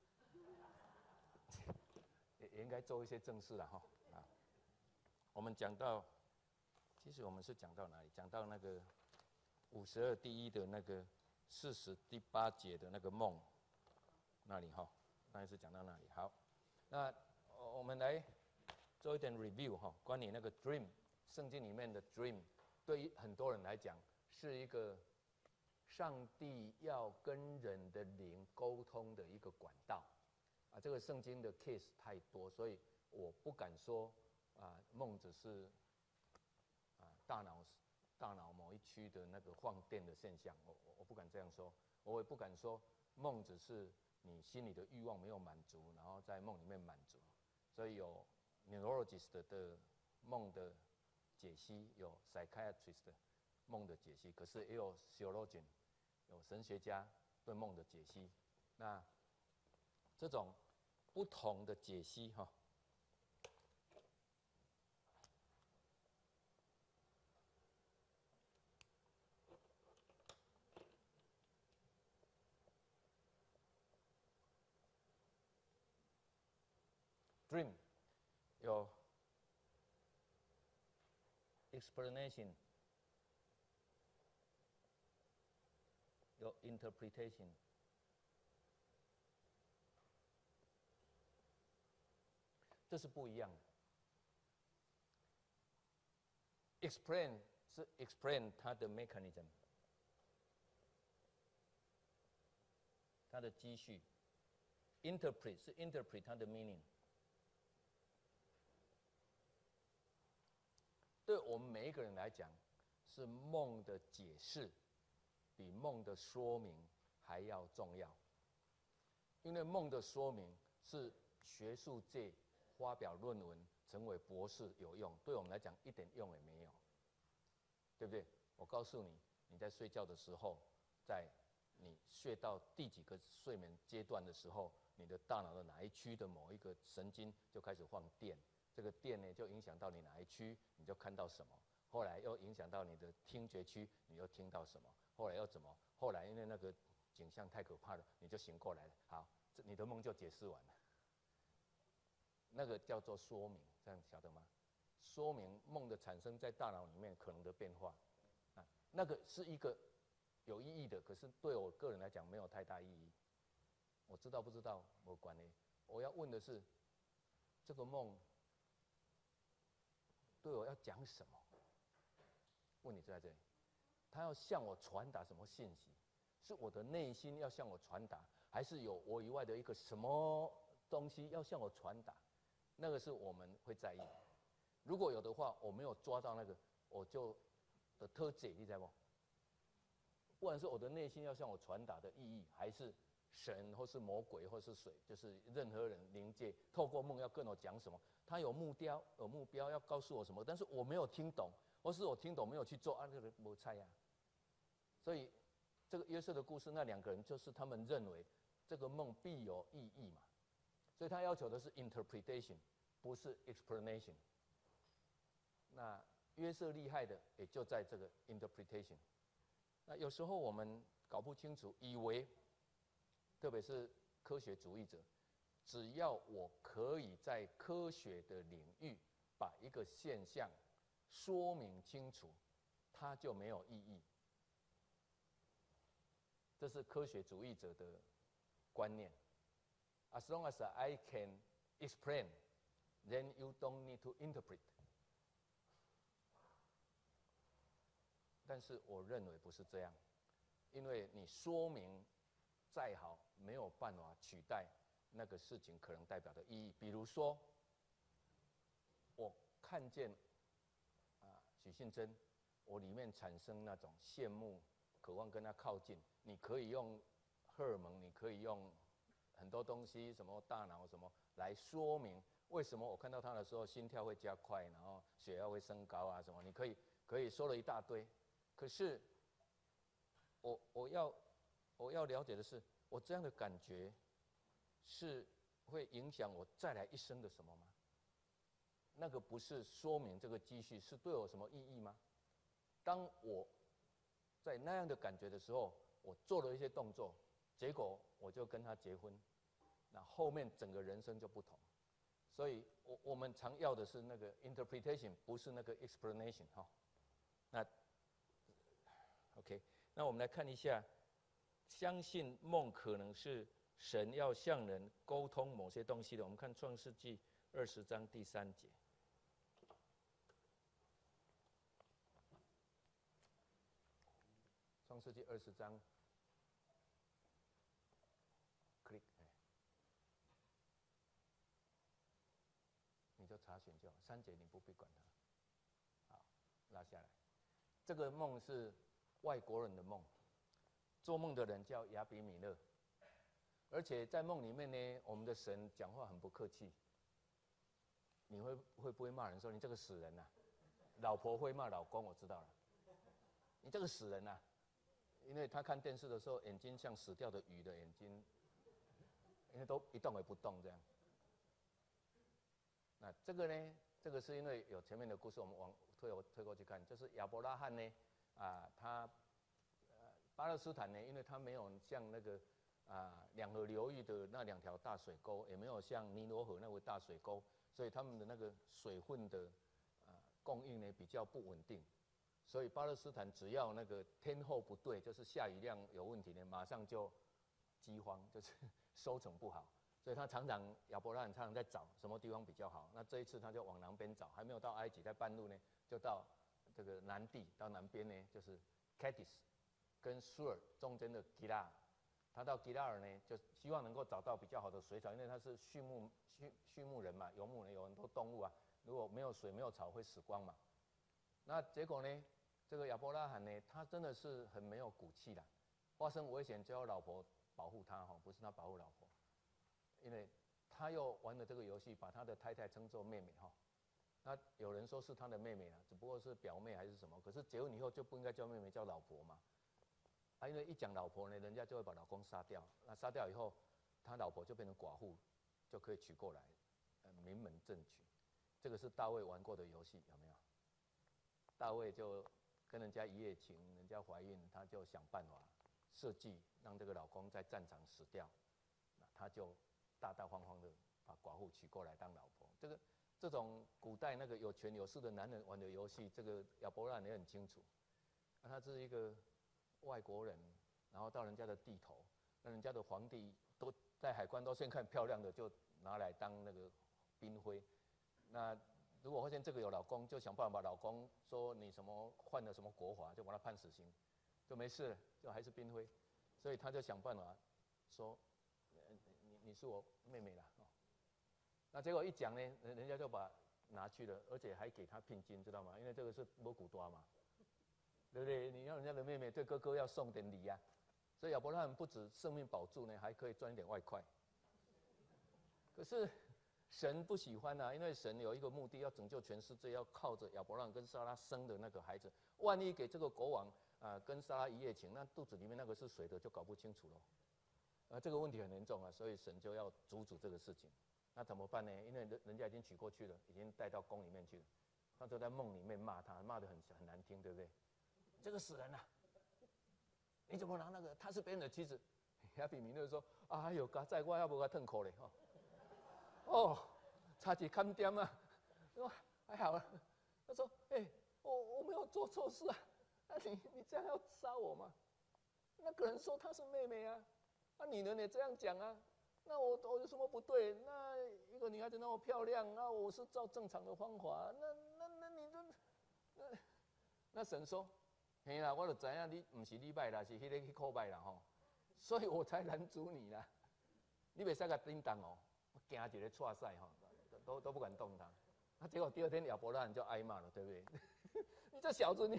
也应该做一些正事了哈啊。我们讲到，其实我们是讲到哪里？讲到那个52第1的那个40第8节的那个梦那里哈，那也是讲到那里。好，那我们来做一点 review 哈，关于那个 dream， 圣经里面的 dream， 对于很多人来讲是一个上帝要跟人的灵沟通的一个管道。啊，这个圣经的 case 太多，所以我不敢说梦只是大脑某一区的那个放电的现象，我不敢这样说，我也不敢说梦只是你心里的欲望没有满足，然后在梦里面满足。所以有 neurologist 的梦的解析，有 psychiatrist 的梦的解析，可是也有 theologian， 有神学家对梦的解析。那这种不同的解析哈，dream 有 explanation， 有 interpretation。这是不一样的。explain 是 explain 它的 mechanism， 它的基序。interpret 是 interpret 它的 meaning。对我们每一个人来讲，是梦的解释比梦的说明还要重要，因为梦的说明是学术界发表论文成为博士有用，对我们来讲一点用也没有，对不对？我告诉你，你在睡觉的时候，在你睡到第几个睡眠阶段的时候，你的大脑的哪一区的某一个神经就开始放电，这个电呢就影响到你哪一区，你就看到什么，后来又影响到你的听觉区，你又听到什么，后来又怎么，后来因为那个景象太可怕了，你就醒过来了，好，你的梦就解释完了。那个叫做说明，这样晓得吗？说明梦的产生在大脑里面可能的变化，那个是一个有意义的，可是对我个人来讲没有太大意义。我知道不知道没关系，我要问的是，这个梦对我要讲什么？问题就在这里，他要向我传达什么信息？是我的内心要向我传达，还是有我以外的一个什么东西要向我传达？那个是我们会在意的。如果有的话，我没有抓到那个，我就的特质，你知道不？不管是我的内心要向我传达的意义，还是神或是魔鬼或是谁，就是任何人灵界透过梦要跟我讲什么，他有目标要告诉我什么，但是我没有听懂，或是我听懂没有去做，那个人没猜呀。所以这个约瑟的故事，那2个人就是他们认为这个梦必有意义嘛。所以他要求的是 interpretation， 不是 explanation。那约瑟厉害的也就在这个 interpretation。那有时候我们搞不清楚，以为，特别是科学主义者，只要我可以在科学的领域把一个现象说明清楚，它就没有意义。这是科学主义者的观念。As long as I can explain, then you don't need to interpret. 但是我认为不是这样，因为你说明再好，没有办法取代那个事情可能代表的意义。比如说，我看见许信珍，我里面产生那种羡慕、渴望跟他靠近。你可以用荷尔蒙，你可以用很多东西，什么大脑什么来说明为什么我看到他的时候心跳会加快，然后血压会升高啊什么，你可以说了一大堆。可是我要了解的是，我这样的感觉是会影响我再来一生的什么吗？那个不是说明这个积蓄是对我有什么意义吗？当我在那样的感觉的时候，我做了一些动作，结果我就跟他结婚，那后面整个人生就不同。所以我们常要的是那个 interpretation， 不是那个 explanation 哈。那 OK， 那我们来看一下，相信梦可能是神要向人沟通某些东西的。我们看创世纪20章第3节。创世纪20章 ，click， 你就查询就好。3节你不必管它。好，拉下来。这个梦是外国人的梦，做梦的人叫亚比米勒，而且在梦里面呢，我们的神讲话很不客气。你会不会骂人说你这个死人啊？老婆会骂老公，我知道了。你这个死人啊！因为他看电视的时候，眼睛像死掉的鱼的眼睛，因为都一动也不动这样。那这个呢？这个是因为有前面的故事，我们推过去看，就是亚伯拉罕呢，他巴勒斯坦呢，因为他没有像那个两河流域的那2条大水沟，也没有像尼罗河那个大水沟，所以他们的那个水分的供应呢比较不稳定。所以巴勒斯坦只要那个天候不对，就是下雨量有问题呢，马上就饥荒，就是收成不好。所以他亚伯拉罕常常在找什么地方比较好。那这一次他就往南边找，还没有到埃及，在半路呢就到这个南地，到南边呢就是 Kadesh 跟苏尔中间的吉拉。他到吉拉尔呢，就希望能够找到比较好的水草，因为他是畜牧人嘛，游牧人有很多动物啊，如果没有水没有草会死光嘛。那结果呢？这个亚伯拉罕呢，他真的是很没有骨气啦。发生危险就要老婆保护他哈，不是他保护老婆，因为他又玩了这个游戏，把他的太太称作妹妹哈。那有人说是他的妹妹啦，只不过是表妹还是什么。可是结婚以后就不应该叫妹妹，叫老婆嘛。因为一讲老婆呢，人家就会把老公杀掉。那杀掉以后，他老婆就变成寡妇，就可以娶过来，名门正娶。这个是大卫玩过的游戏，有没有？大卫就跟人家一夜情，人家怀孕，他就想办法设计让这个老公在战场死掉，那他就大大方方的把寡妇娶过来当老婆。这种古代那个有权有势的男人玩的游戏，这个亚伯拉罕也很清楚。他是一个外国人，然后到人家的地头，那人家的皇帝都在海关都先看漂亮的，就拿来当那个嫔妃。那如果发现这个有老公，就想办法把老公说你什么犯了什么国法，就把他判死刑，就没事了，就还是嫔妃。所以他就想办法说，你是我妹妹啦哦。那结果一讲呢，人家就把拿去了，而且还给他聘金，知道吗？因为这个是摸骨多嘛，对不对？你要人家的妹妹，对哥哥要送点礼啊。所以亚伯拉罕不止生命保住呢，还可以赚一点外快。可是神不喜欢啊，因为神有一个目的，要拯救全世界，要靠着亚伯拉罕跟撒拉生的那个孩子。万一给这个国王跟撒拉一夜情，那肚子里面那个是谁的就搞不清楚了。这个问题很严重啊，所以神就要阻止这个事情。那怎么办呢？因为人家已经娶过去了，已经带到宫里面去了，他就在梦里面骂他，骂得很难听，对不对？这个死人啊！你怎么拿那个？她是别人的妻子。亚比米勒说：“哎呦，在我要不要痛苦嘞？哦，差几看点啊，还好了。”他说：“我没有做错事啊，那你这样要杀我吗？那个人说她是妹妹啊，你人也这样讲啊，那我有什么不对？那一个女孩子那么漂亮，那我是照正常的方法，那你就那神说， 嘿啦，我就知影你不是你歹啦，是迄个去扣歹啦吼，所以我才拦阻你啦。你袂使甲叮当哦，我惊一个错赛吼，都不敢动他。那结果第二天亚伯拉罕就挨骂了，对不对？你这小子，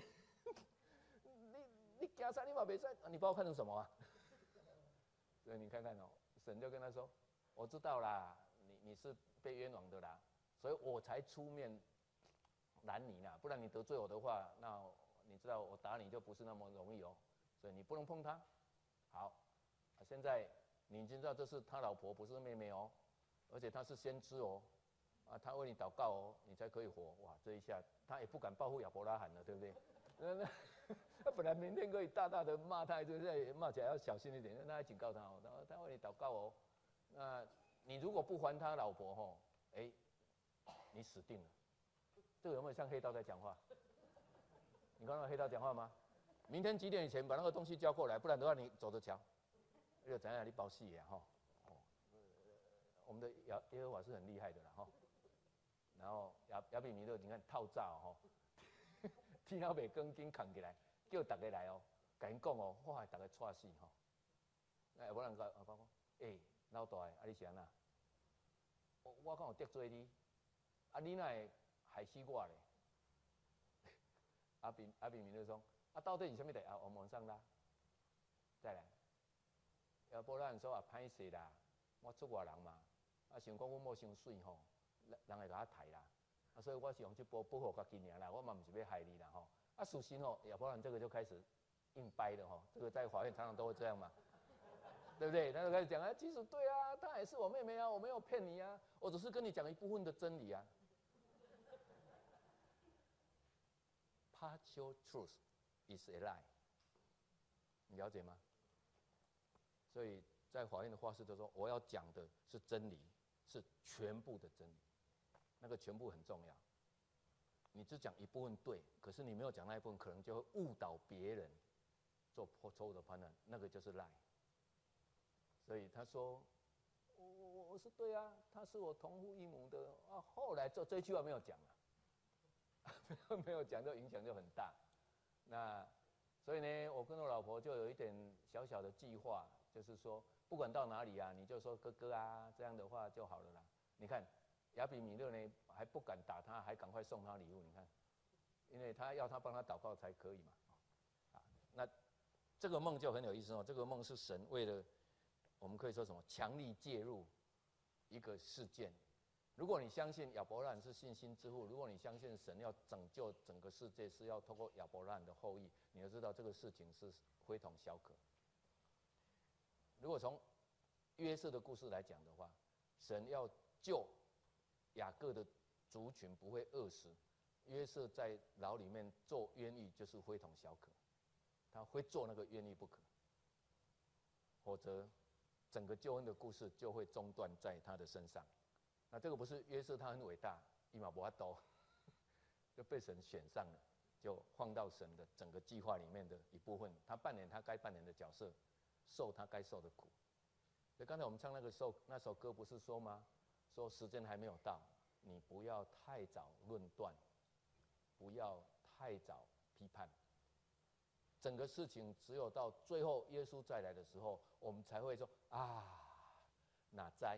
你惊啥？你嘛袂使，你把我看成什么啊？所以你看看哦，神就跟他说：“我知道啦，你是被冤枉的啦，所以我才出面拦你啦，不然你得罪我的话，那你知道我打你就不是那么容易哦，所以你不能碰他。好，现在你已经知道这是他老婆，不是妹妹哦，而且他是先知哦，啊，他为你祷告哦，你才可以活。哇，这一下他也不敢报复亚伯拉罕了，对不对？那本来明天可以大大的骂他，现在骂起来要小心一点，那还警告他哦，他为你祷告哦，那你如果不还他老婆哦，哎，你死定了。这个有没有像黑道在讲话？你看到黑道讲话吗？明天几点以前把那个东西交过来，不然的话你走着瞧。又怎样？你保戏呀哈？哦，我们的耶和华是很厉害的啦哈。然后亚比米勒，你看套炸哦，天后袂光紧扛起来，叫大家来哦，甲因讲哦，哇，大家错死吼。哎，无人甲阿爸讲，哎，老大的，啊你是安那？我讲有得罪你，啊你哪会害死我咧？阿比米勒说，啊到底是什么代？啊，我往上拉，再来。亚伯拉罕说啊，歹势啦，我出外人嘛，啊想讲阮某伤水吼，人会甲我抬啦，啊所以我是用这保护家己尔啦，我嘛不是要害你啦吼。啊属实吼，亚伯拉罕这个就开始硬掰了吼，这个在法院常常都会这样嘛，对不对？他就开始讲啊，其实对啊，她也是我妹妹啊，我没有骗你啊，我只是跟你讲一部分的真理啊。Partial truth is a lie， 你了解吗？所以在法院的话事就说，我要讲的是真理，是全部的真理，那个全部很重要。你只讲一部分对，可是你没有讲那一部分，可能就会误导别人做错误的判断，那个就是赖。所以他说，我是对啊，他是我同父异母的啊。后来这句话没有讲了，没有讲，就影响就很大。那所以呢，我跟我老婆就有一点小小的计划。就是说，不管到哪里啊，你就说哥哥啊，这样的话就好了啦。你看，亚比米勒呢还不敢打他，还赶快送他礼物。你看，因为他要他帮他祷告才可以嘛。啊，那这个梦就很有意思哦。这个梦是神为了我们可以说什么，强力介入一个事件。如果你相信亚伯拉罕是信心之父，如果你相信神要拯救整个世界是要透过亚伯拉罕的后裔，你要知道这个事情是非同小可。如果从约瑟的故事来讲的话，神要救雅各的族群不会饿死，约瑟在牢里面做冤狱就是非同小可，他会做那个冤狱不可，否则整个救恩的故事就会中断在他的身上。那这个不是约瑟他很伟大，伊嘛无法度，就被神选上了，就放到神的整个计划里面的一部分，他扮演他该扮演的角色。受他该受的苦，所以刚才我们唱那首歌不是说吗？说时间还没有到，你不要太早论断，不要太早批判。整个事情只有到最后耶稣再来的时候，我们才会说啊，哪哉？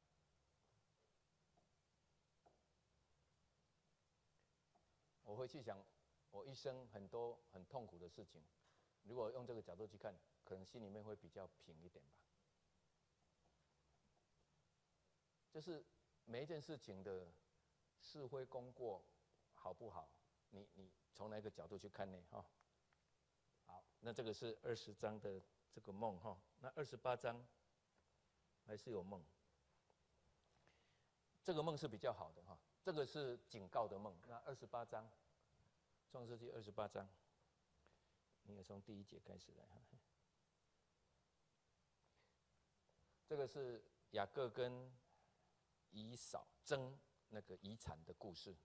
我回去想，我一生很多很痛苦的事情，如果用这个角度去看，可能心里面会比较平一点吧。就是每一件事情的是非功过好不好，你从哪个角度去看呢？哈，好，那这个是20章的这个梦哈，那28章还是有梦，这个梦是比较好的哈，这个是警告的梦。那28章，创世纪28章，你也从第1节开始来哈。这个是雅各跟以扫争那个遗产的故事。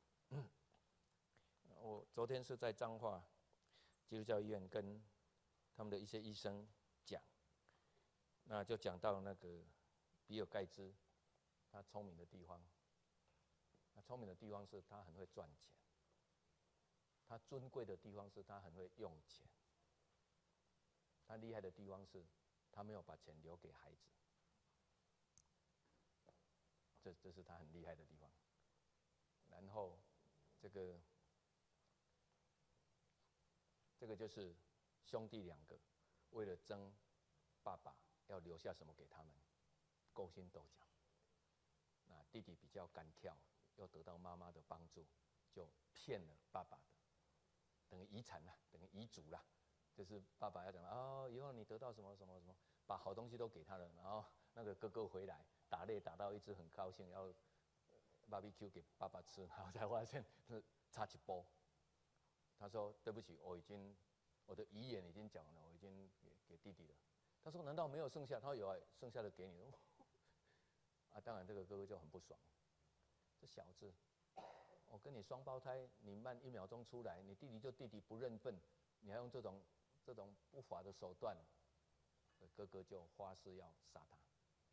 我昨天是在彰化基督教医院跟他们的一些医生讲，那就讲到那个比尔盖茨，他聪明的地方，他聪明的地方是他很会赚钱。 他尊贵的地方是他很会用钱，他厉害的地方是他没有把钱留给孩子，这是他很厉害的地方。然后这个就是兄弟2个为了争爸爸要留下什么给他们，勾心斗角。那弟弟比较敢跳，又得到妈妈的帮助，就骗了爸爸的，等于遗产啦，等于遗嘱啦，就是爸爸要讲哦，以后你得到什么什么什么，把好东西都给他了，然后那个哥哥回来打猎打到一只很高兴，要 barbecue 给爸爸吃，然后才发现是差一波。他说对不起，我的遗言已经讲了，我已经给弟弟了。他说难道没有剩下？他说有啊，剩下的给你了。啊，当然这个哥哥就很不爽，这小子，我跟你双胞胎，你慢1秒钟出来，你弟弟就弟弟不认份，你还用这种不法的手段，哥哥就发誓要杀他。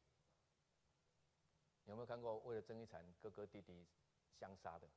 有没有看过为了争遗产，哥哥弟弟相杀的？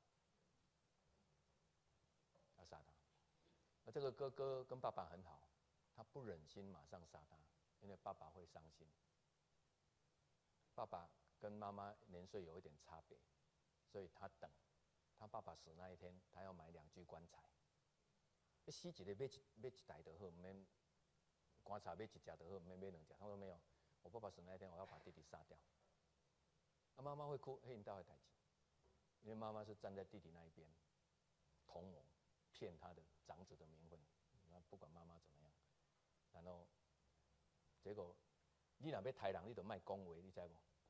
要杀他。那这个哥哥跟爸爸很好，他不忍心马上杀他，因为爸爸会伤心。爸爸跟妈妈年岁有一点差别，所以他等，他爸爸死那一天，他要买2具棺材。死一个买一台就好，唔免棺材买1只就好，唔免买2只。他说没有，我爸爸死那一天，我要把弟弟杀掉。那妈妈会哭，黑影大会代志，因为妈妈是站在弟弟那一边，同谋骗他的长子的名分，那不管妈妈怎么样，然后结果你若要杀人，你就莫讲话，你知无？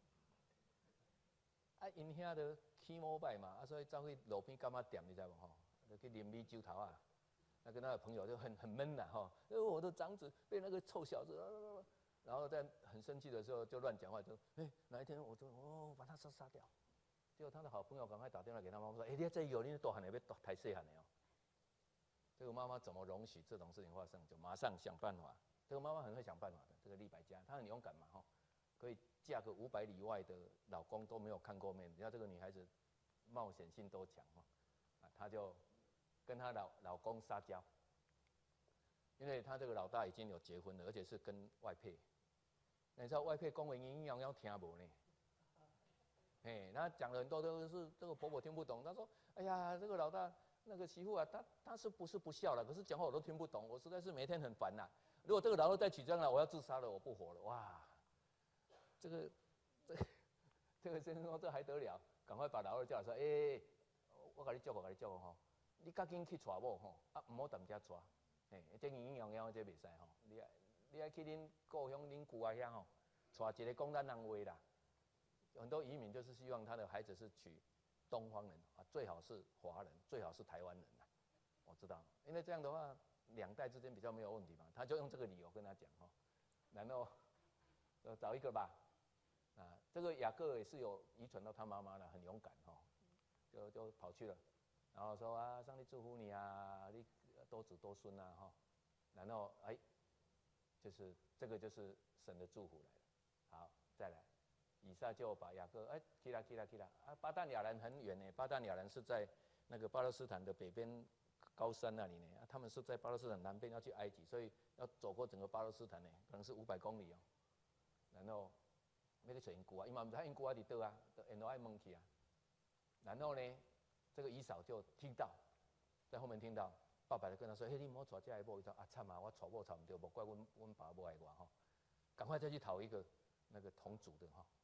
啊，因遐都起毛歹嘛，啊，所以走去路边柑仔店，你知无吼？就去啉米酒头啊。那跟他的朋友就很闷呐吼，我的长子被那个臭小子，然后在很生气的时候就乱讲话，就哪一天我把他杀掉。结果他的好朋友赶快打电话给他妈妈说，你这有你大汉的要太细汉的哦。这个妈妈怎么容许这种事情发生？就马上想办法。这个妈妈很会想办法的，这个利百家，她很勇敢嘛吼，可以嫁个500里外的老公都没有看过面。你看这个女孩子冒险性多强哈，啊，她就跟她老公撒娇，因为她这个老大已经有结婚了，而且是跟外配。那你知道外配讲话营养要听无呢？他讲了很多都是这个婆婆听不懂。她说：“哎呀，这个老大那个媳妇啊，她是不是不孝了？可是讲话我都听不懂，我实在是每天很烦呐。如果这个老二再取证了，我要自杀了，我不活了。”哇，这个先生说这还得了？赶快把老二叫来说：“我给你叫吼，你赶紧去娶某吼，啊，唔好踮遮抓。这营养这袂使吼，你爱去恁故乡恁舅仔遐吼，娶一个讲咱人话啦。”很多移民就是希望他的孩子是娶东方人啊，最好是华人，最好是台湾人呐。我知道，因为这样的话2代之间比较没有问题嘛。他就用这个理由跟他讲哈，然后找一个吧。啊，这个雅各也是有遗传到他妈妈了，很勇敢哈，就跑去了，然后说啊，上帝祝福你啊，你多子多孙啊哈，然后就是这个就是神的祝福来了。好，再来。以撒就把雅各去啦啊！巴旦亚兰很远呢，巴旦亚兰是在那个巴勒斯坦的北边高山那里呢。他们是在巴勒斯坦南边要去埃及，所以要走过整个巴勒斯坦呢，可能是500公里哦。然后要去找因姑啊，因为唔知因姑啊伫倒啊，因都爱问去啊。然后呢，这个以扫就听到，在后面听到爸爸就跟他说：“你唔好娶这个某。”他说：“啊，惨啊，我娶某娶唔到，莫怪阮爸不爱我吼，赶快再去讨一个那个同族的哈。”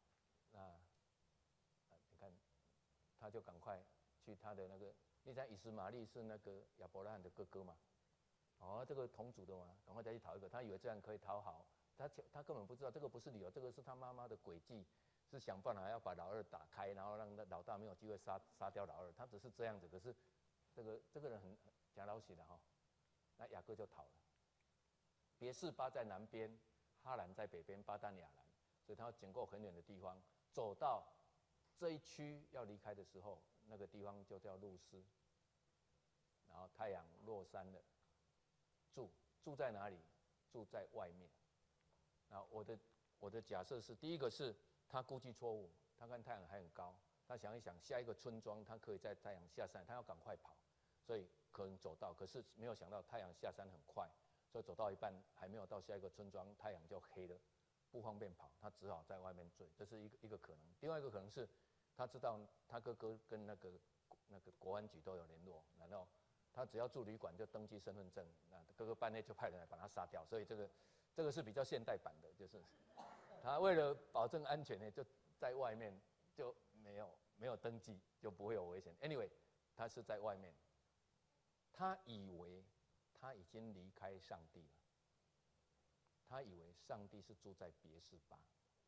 你看，他就赶快去他的那个，你知以实玛利是那个亚伯拉罕的哥哥嘛？哦，这个同族的嘛，赶快再去讨一个。他以为这样可以讨好他根本不知道这个不是理由，这个是他妈妈的诡计，是想办法要把老二打开，然后让老大没有机会杀掉老二。他只是这样子，可是这个人很讲老实的哈。那雅各就逃了。别是巴在南边，哈兰在北边，巴旦亚兰，所以他要经过很远的地方。走到这一区要离开的时候，那个地方就叫路斯。然后太阳落山了，住在哪里？住在外面。然后我的假设是，第一个是他估计错误，他看太阳还很高，他想一想下一个村庄他可以在太阳下山，他要赶快跑， 所以可能走到，可是没有想到太阳下山很快，所以走到一半还没有到下一个村庄，太阳就黑了，不方便跑，他只好在外面追，这是一个可能。另外一个可能是，他知道他哥哥跟那个国安局都有联络，然后他只要住旅馆就登记身份证，那哥哥半夜就派人来把他杀掉，所以这个是比较现代版的，就是他为了保证安全呢，就在外面就没有登记，就不会有危险。Anyway， 他是在外面，他以为他已经离开上帝了，他以为上帝是住在别是巴，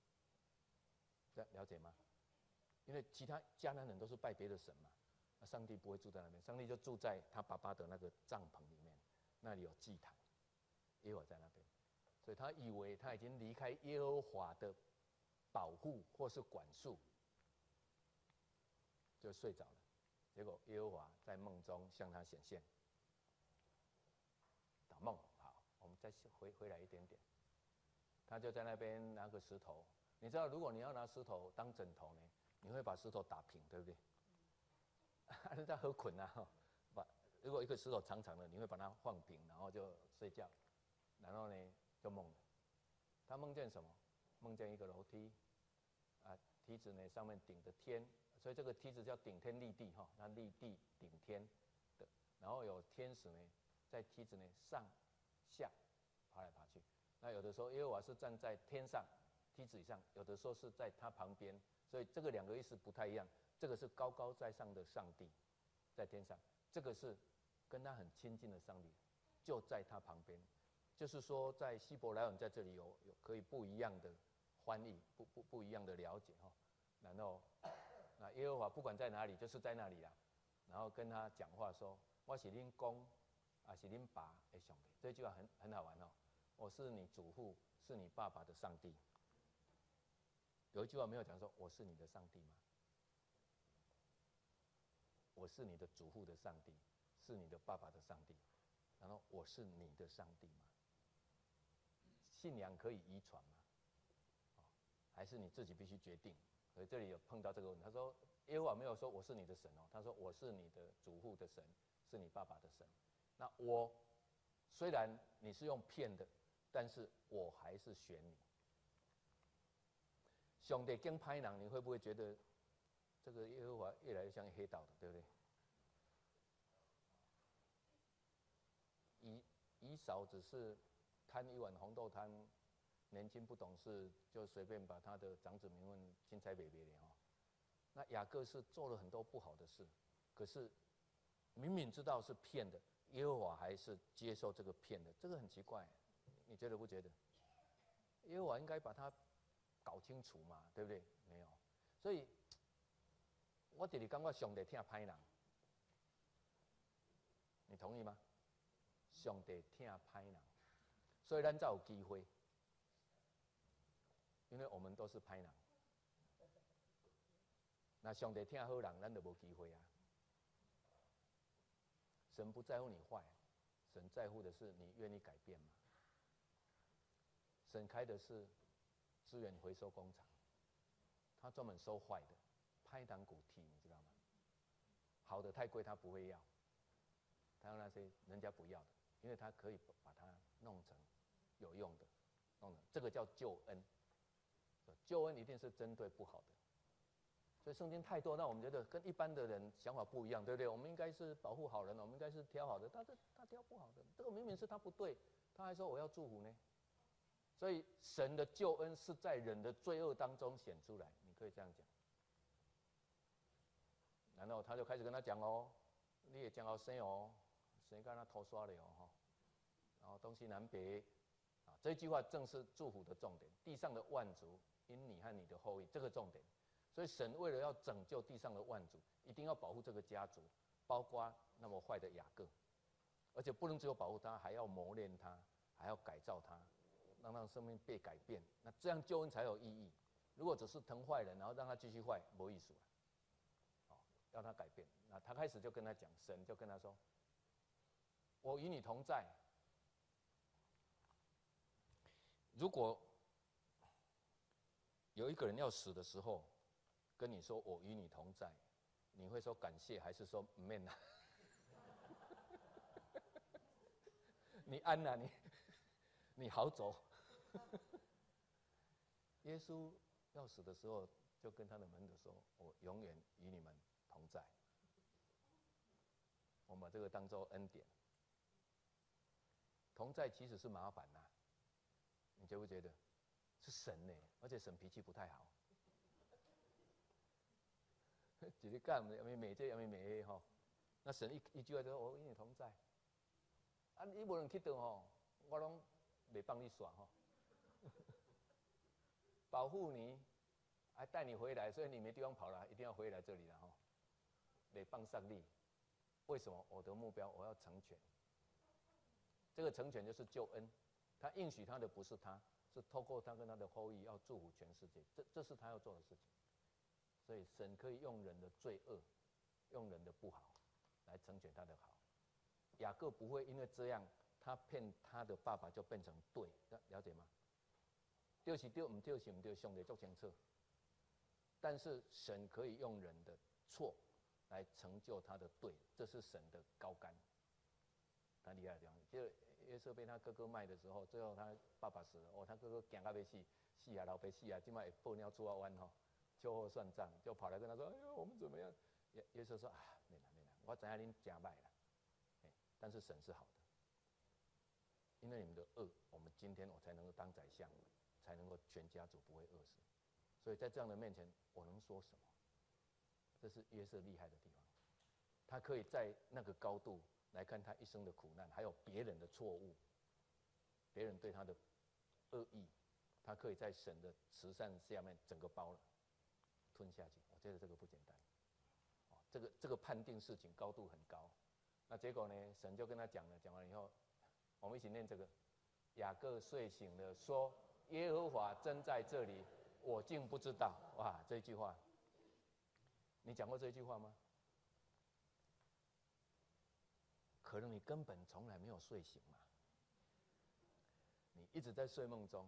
了解吗？因为其他迦南人都是拜别的神嘛，那上帝不会住在那边，上帝就住在他爸爸的那个帐篷里面，那里有祭坛，耶和华在那边，所以他以为他已经离开耶和华的保护或是管束，就睡着了。结果耶和华在梦中向他显现，打梦。好，我们再回来一点点，他就在那边拿个石头，你知道，如果你要拿石头当枕头呢，你会把石头打平，对不对？人家何捆啊，如果一个石头长长的，你会把它放平，然后就睡觉，然后呢就梦了。他梦见什么？梦见一个楼梯，梯子呢上面顶着天，所以这个梯子叫顶天立地哈，那立地顶天的，然后有天使呢在梯子呢上下爬来爬去。那有的时候耶和华是站在天上梯子以上，有的时候是在他旁边，所以这个两个意思不太一样。这个是高高在上的上帝，在天上；这个是跟他很亲近的上帝，就在他旁边。就是说，在希伯来文在这里有可以不一样的翻译，不一样的了解哈。然后，那耶和华不管在哪里，就是在那里啦。然后跟他讲话说：“我是恁公，啊是恁爸的上帝。”这句话很好玩哦。我是你祖父，是你爸爸的上帝。有一句话没有讲说我是你的上帝吗？我是你的祖父的上帝，是你的爸爸的上帝，然后我是你的上帝吗？信仰可以遗传吗？还是你自己必须决定？所以这里有碰到这个问题。他说耶和华没有说我是你的神哦，他说我是你的祖父的神，是你爸爸的神。那我虽然你是用骗的，但是我还是选你。上帝更歹人，你会不会觉得这个耶和华越来越像黑道的，对不对？以扫只是贪一碗红豆汤，年轻不懂事，就随便把他的长子名分钦差别别的哦。那雅各是做了很多不好的事，可是明明知道是骗的，耶和华还是接受这个骗的，这个很奇怪，你觉得不觉得？耶和华应该把他搞清楚嘛，对不对？没有，所以我就是感觉上帝疼歹人，你同意吗？上帝疼歹人，所以咱才有机会，因为我们都是歹人。那上帝疼好人，咱就无机会啊。神不在乎你坏，神在乎的是你愿意改变吗？神开的是资源回收工厂，他专门收坏的，拍档骨梯，你知道吗？好的太贵，他不会要，他要那些人家不要的，因为他可以把它弄成有用的，这个叫救恩。救恩一定是针对不好的，所以圣经太多，让我们觉得跟一般的人想法不一样，对不对？我们应该是保护好人，我们应该是挑好的，他挑不好的，这个明明是他不对，他还说我要祝福呢。所以神的救恩是在人的罪恶当中显出来，你可以这样讲。然后他就开始跟他讲哦，你也讲好生哦，谁跟他偷刷了哦，然后东西南北，这句话正是祝福的重点。地上的万族因你和你的后裔，这个重点。所以神为了要拯救地上的万族，一定要保护这个家族，包括那么坏的雅各，而且不能只有保护他，还要磨练他，还要改造他，让他生命被改变。那这样救恩才有意义。如果只是疼坏人，然后让他继续坏，没意思了。要他改变，那他开始就跟他讲，神就跟他说：“我与你同在。”如果有一个人要死的时候，跟你说“我与你同在”，你会说感谢还是说唔免啊？ 你安了，你好走。耶稣要死的时候，就跟他的门徒说：“我永远与你们同在。”我们把这个当作恩典。同在其实是麻烦呐，你觉不觉得？是神呢，而且神脾气不太好。就是干美这美美吼，那神一句话就说：“我与你同在。”啊，你无论去倒吼，我拢袂帮你耍吼，保护你，还带你回来，所以你没地方跑了，一定要回来这里了吼，得帮上力。为什么？我的目标我要成全。这个成全就是救恩，他应许他的不是他，是透过他跟他的后裔要祝福全世界，这是他要做的事情。所以神可以用人的罪恶，用人的不好，来成全他的好。雅各不会因为这样，他骗他的爸爸就变成对，了解吗？对是对，不对是不对，上帝做清楚。但是神可以用人的错来成就他的对，这是神的高竿。他厉害的地方，就约瑟被他哥哥卖的时候，最后他爸爸死了，哦，他哥哥惊到要死，死啊，老爸死啊，今麦报鸟出啊弯吼，秋后算账，就跑来跟他说：“哎呦，我们怎么样？”约瑟说：“啊，免了，我知道恁真歹啦，但是神是好的，因为你们的恶，我们今天我才能够当宰相，才能够全家族不会饿死。所以在这样的面前，我能说什么？这是约瑟厉害的地方，他可以在那个高度来看他一生的苦难，还有别人的错误，别人对他的恶意，他可以在神的慈善下面整个包了，吞下去。我觉得这个不简单。这个判定事情高度很高。那结果呢？神就跟他讲了，讲完以后，我们一起念这个：雅各睡醒了，说：“耶和华真在这里，我竟不知道。”哇，这句话，你讲过这句话吗？可能你根本从来没有睡醒嘛，你一直在睡梦中。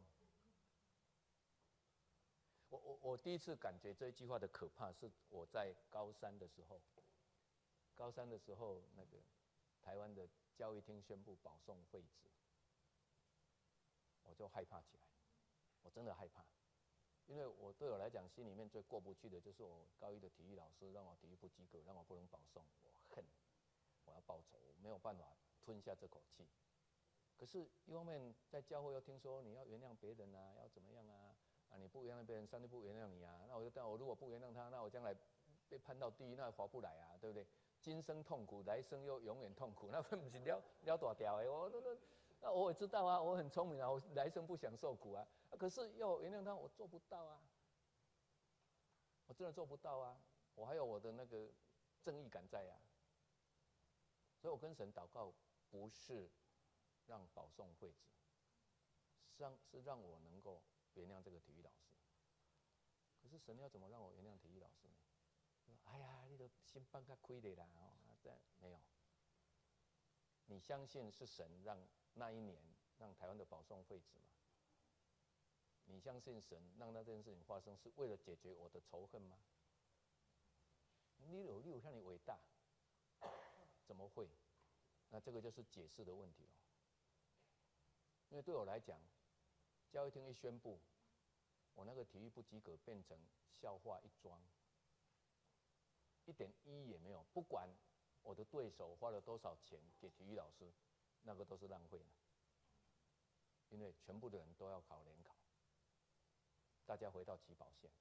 我第一次感觉这句话的可怕，是我在高三的时候。高三的时候，那个台湾的教育厅宣布保送废止，我就害怕起来，我真的害怕，因为对我来讲，心里面最过不去的就是我高一的体育老师让我体育不及格，让我不能保送，我恨，我要报仇，我没有办法吞下这口气。可是，一方面在教会又听说你要原谅别人啊，要怎么样啊？啊，你不原谅别人，上帝不原谅你啊。那我如果不原谅他，那我将来被判到地狱，那划不来啊，对不对？今生痛苦，来生又永远痛苦，那不是了大条的。那我也知道啊，我很聪明啊，我来生不想受苦啊。可是要原谅他，我做不到啊，我真的做不到啊。我还有我的那个正义感在啊。所以我跟神祷告，不是让保送废止，是让我能够原谅这个体育老师。可是神要怎么让我原谅体育老师呢？哎呀，你都心放较开的啦，这没有。你相信是神让那一年让台湾的保送废止吗？你相信神让那件事情发生是为了解决我的仇恨吗？你有像你伟大，怎么会？那这个就是解释的问题了。因为对我来讲，教育厅一宣布，我那个体育不及格变成笑话一桩，一点意义也没有。不管我的对手花了多少钱给体育老师，那个都是浪费的。因为全部的人都要考联考，大家回到起跑线，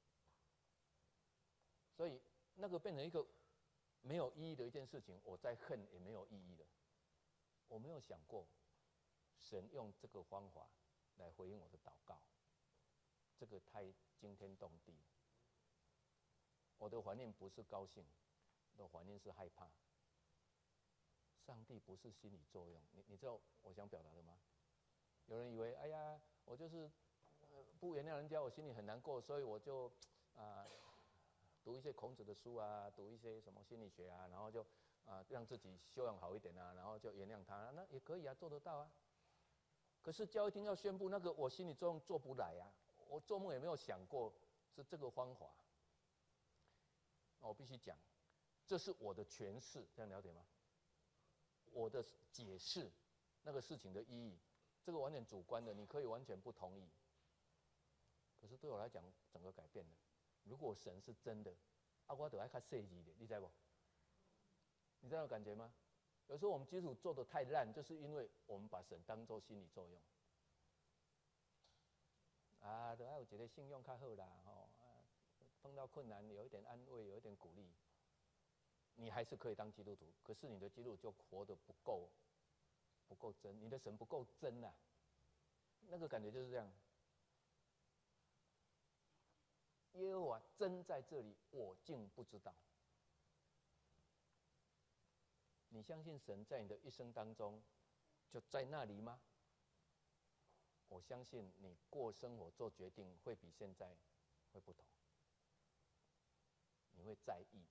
所以那个变成一个没有意义的一件事情，我再恨也没有意义了。我没有想过，神用这个方法来回应我的祷告，这个太惊天动地。我的反应不是高兴，我的反应是害怕。上帝不是心理作用，你知道我想表达的吗？有人以为，哎呀，我就是不原谅人家，我心里很难过，所以我就读一些孔子的书啊，读一些什么心理学啊，然后就让自己修养好一点啊，然后就原谅他，那也可以啊，做得到啊。可是教育厅要宣布那个，我心理作用做不来啊，我做梦也没有想过是这个方法。我必须讲，这是我的诠释，这样了解吗？我的解释那个事情的意义，这个完全主观的，你可以完全不同意。可是对我来讲，整个改变了。如果神是真的，我就爱较细致的，你知不？你知道感觉吗？有时候我们基础做得太烂，就是因为我们把神当作心理作用。就要有一个信用较好啦，碰到困难有一点安慰，有一点鼓励，你还是可以当基督徒。可是你的基督就活得不够真，你的神不够真啊，那个感觉就是这样。耶和华真在这里，我竟不知道。你相信神在你的一生当中就在那里吗？我相信你过生活做决定会比现在会不同，你会在意，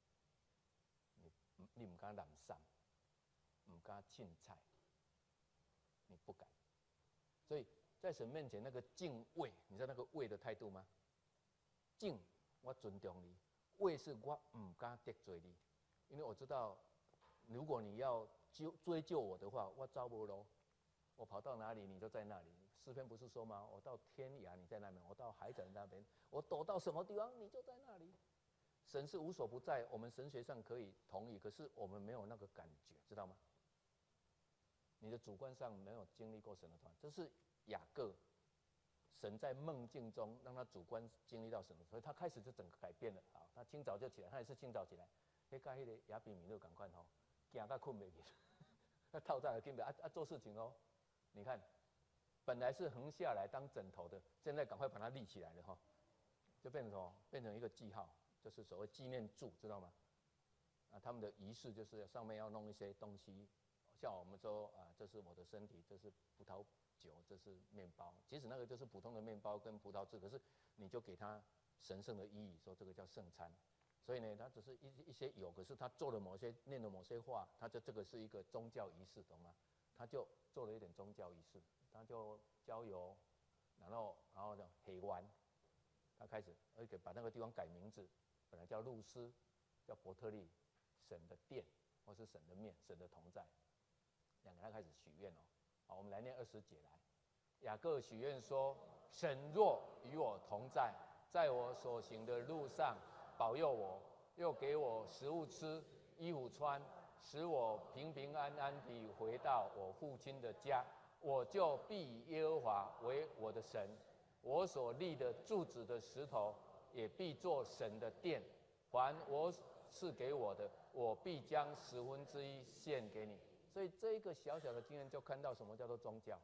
你不敢懒散，不敢凊彩，你不敢。所以在神面前那个敬畏，你知道那个畏的态度吗？敬，我尊重你；畏是我不敢得罪你，因为我知道，如果你要追究我的话，我走不路，我跑到哪里你就在那里。诗篇不是说吗？我到天涯你在那边，我到海角那边，我躲到什么地方你就在那里。神是无所不在，我们神学上可以同意，可是我们没有那个感觉，知道吗？你的主观上没有经历过神的团，这是雅各。神在梦境中让他主观经历到神，所以他开始就整个改变了。好，他清早就起来，他也是清早起来，跟那个亚比米勒赶快吼，惊到困不去，那套在了根本做事情哦。你看，本来是横下来当枕头的，现在赶快把它立起来了哈，就变成什么？变成一个记号，就是所谓纪念柱，知道吗？他们的仪式就是上面要弄一些东西，像我们说这是我的身体，这是葡萄酒，这是面包。其实那个就是普通的面包跟葡萄汁，可是你就给它神圣的意义，说这个叫圣餐。所以呢，它只是一些油，可是他做了念了某些话，他就这个是一个宗教仪式，懂吗？他就做了一点宗教仪式，他就浇油，然后呢黑丸，他开始而且把那个地方改名字，本来叫路斯，叫伯特利，神的殿或是神的面，神的同在。两个他开始许愿哦。好，我们来念20节来。雅各许愿说：神若与我同在，在我所行的路上保佑我，又给我食物吃，衣服穿，使我平平安安地回到我父亲的家，我就必以耶和华为我的神，我所立的柱子的石头也必做神的殿。凡我赐给我的，我必将1/10献给你。所以这一个小小的经验就看到什么叫做宗教。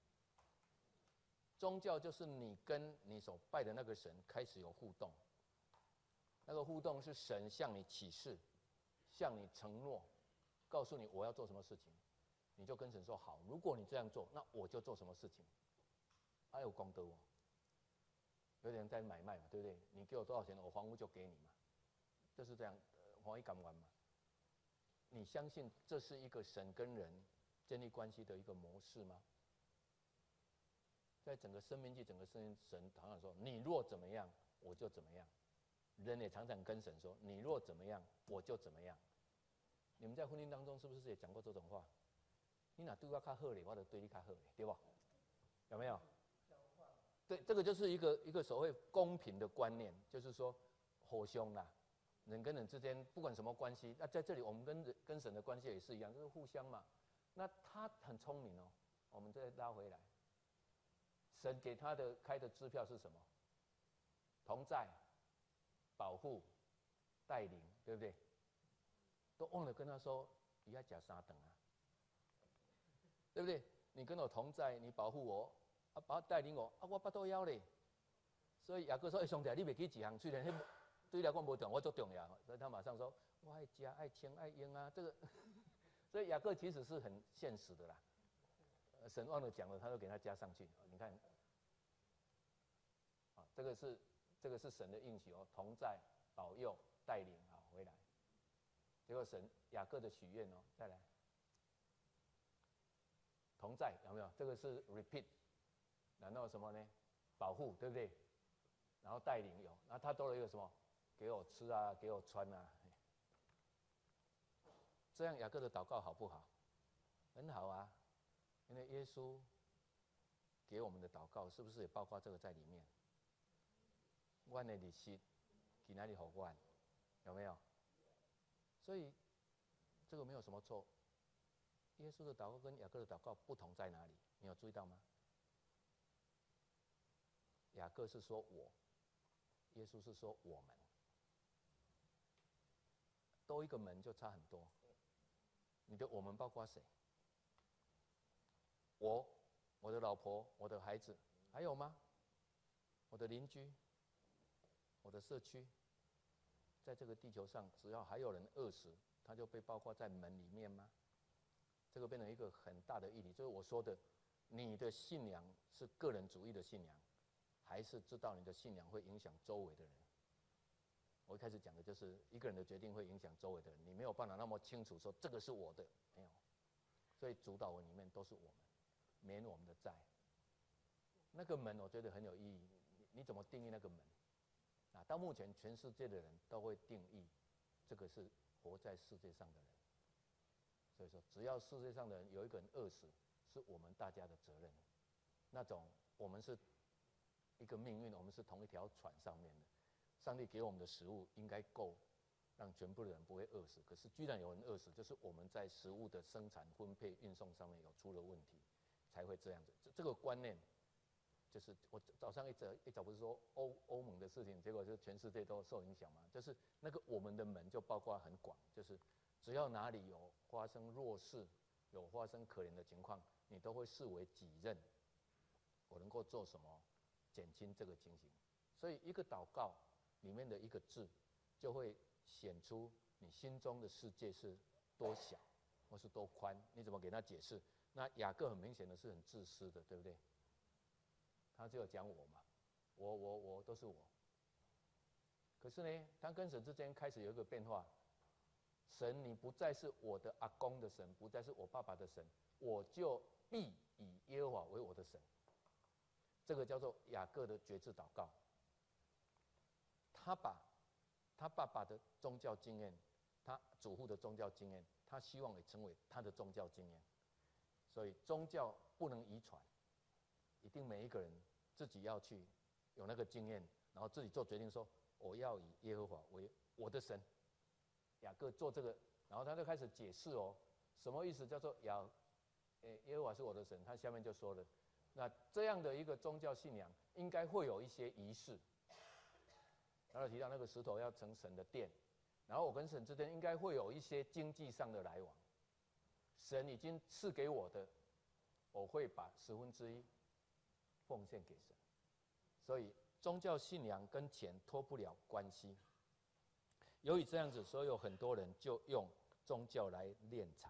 宗教就是你跟你所拜的那个神开始有互动，那个互动是神向你启示，向你承诺，告诉你我要做什么事情，你就跟神说好，如果你这样做，那我就做什么事情。有功德哦，有点在买卖嘛，对不对？你给我多少钱，我房屋就给你嘛，就是这样，黄一敢玩嘛。你相信这是一个神跟人建立关系的一个模式吗？在整个生命记，整个神常常说：“你若怎么样，我就怎么样。”人也常常跟神说：“你若怎么样，我就怎么样。”你们在婚姻当中是不是也讲过这种话？你哪对我较好嘞，我就对你较好嘞，对不？有没有？对，这个就是一个所谓公平的观念，就是说，互相啦。人跟人之间不管什么关系，那在这里我们跟神的关系也是一样，就是互相嘛。那他很聪明哦，我们再拉回来，神给他的开的支票是什么？同在、保护、带领，对不对？都忘了跟他说，你要吃3顿啊，对不对？你跟我同在，你保护我，带领我，我巴肚枵嘞。所以雅各说：“兄弟，你袂记一项，虽然对你来讲无重要，我最重要。”所以他马上说：“我爱家、爱亲、爱用啊。”这个，所以雅各其实是很现实的啦。神忘了讲了，他都给他加上去。你看，这个是神的应许哦，同在、保佑、带领回来。结果雅各的许愿哦，再来，同在有没有？这个是 repeat， 然后什么呢？保护，对不对？然后带领有，那他多了一个什么？给我吃啊，给我穿啊。这样雅各的祷告好不好？很好啊。 因为耶稣给我们的祷告是不是也包括这个在里面？我的日息，今仔日给我，有没有？所以这个没有什么错。耶稣的祷告跟雅各的祷告不同在哪里？你有注意到吗？雅各是说我，耶稣是说我们，多一个门就差很多。你的我们包括谁？我的老婆，我的孩子，还有吗？我的邻居，我的社区，在这个地球上，只要还有人饿死，他就被包括在门里面吗？这个变成一个很大的议题，就是我说的，你的信仰是个人主义的信仰，还是知道你的信仰会影响周围的人？我一开始讲的就是一个人的决定会影响周围的人，你没有办法那么清楚说这个是我的，没有。所以主导文里面都是我们，免我们的债。那个门我觉得很有意义，你怎么定义那个门？啊，到目前全世界的人都会定义，这个是活在世界上的人。所以说，只要世界上的人有一个人饿死，是我们大家的责任。那种我们是一个命运，我们是同一条船上面的。上帝给我们的食物应该够让全部的人不会饿死，可是居然有人饿死，就是我们在食物的生产、分配、运送上面有出了问题，才会这样子。这个观念，就是我早上一早不是说欧盟的事情，结果就全世界都受影响嘛。就是那个我们的门就包括很广，就是只要哪里有发生弱势、有发生可怜的情况，你都会视为己任。我能够做什么减轻这个情形？所以一个祷告里面的一个字，就会显出你心中的世界是多小，或是多宽，你怎么给他解释？那雅各很明显的是很自私的，对不对？他只有讲我嘛，我都是我。可是呢，他跟神之间开始有一个变化，神你不再是我的阿公的神，不再是我爸爸的神，我就必以耶和华为我的神。这个叫做雅各的决志祷告。他把他爸爸的宗教经验，他祖父的宗教经验，他希望也成为他的宗教经验。所以宗教不能遗传，一定每一个人自己要去有那个经验，然后自己做决定说我要以耶和华为我的神。雅各做这个，然后他就开始解释哦，什么意思叫做耶和华是我的神？他下面就说了，那这样的一个宗教信仰应该会有一些仪式。然后提到那个石头要成神的殿，然后我跟神之间应该会有一些经济上的来往。神已经赐给我的，我会把1/10奉献给神。所以宗教信仰跟钱脱不了关系。由于这样子，所以有很多人就用宗教来敛财，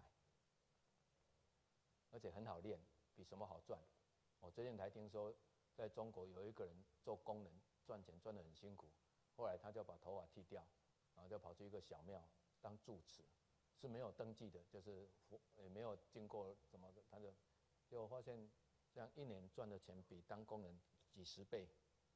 而且很好练，比什么好赚。我最近才听说，在中国有一个人做工人赚钱赚得很辛苦。后来他就把头发剃掉，然后就跑去一个小庙当住持，是没有登记的，就是也没有经过什么的，他就结果发现这样1年赚的钱比当工人几10倍，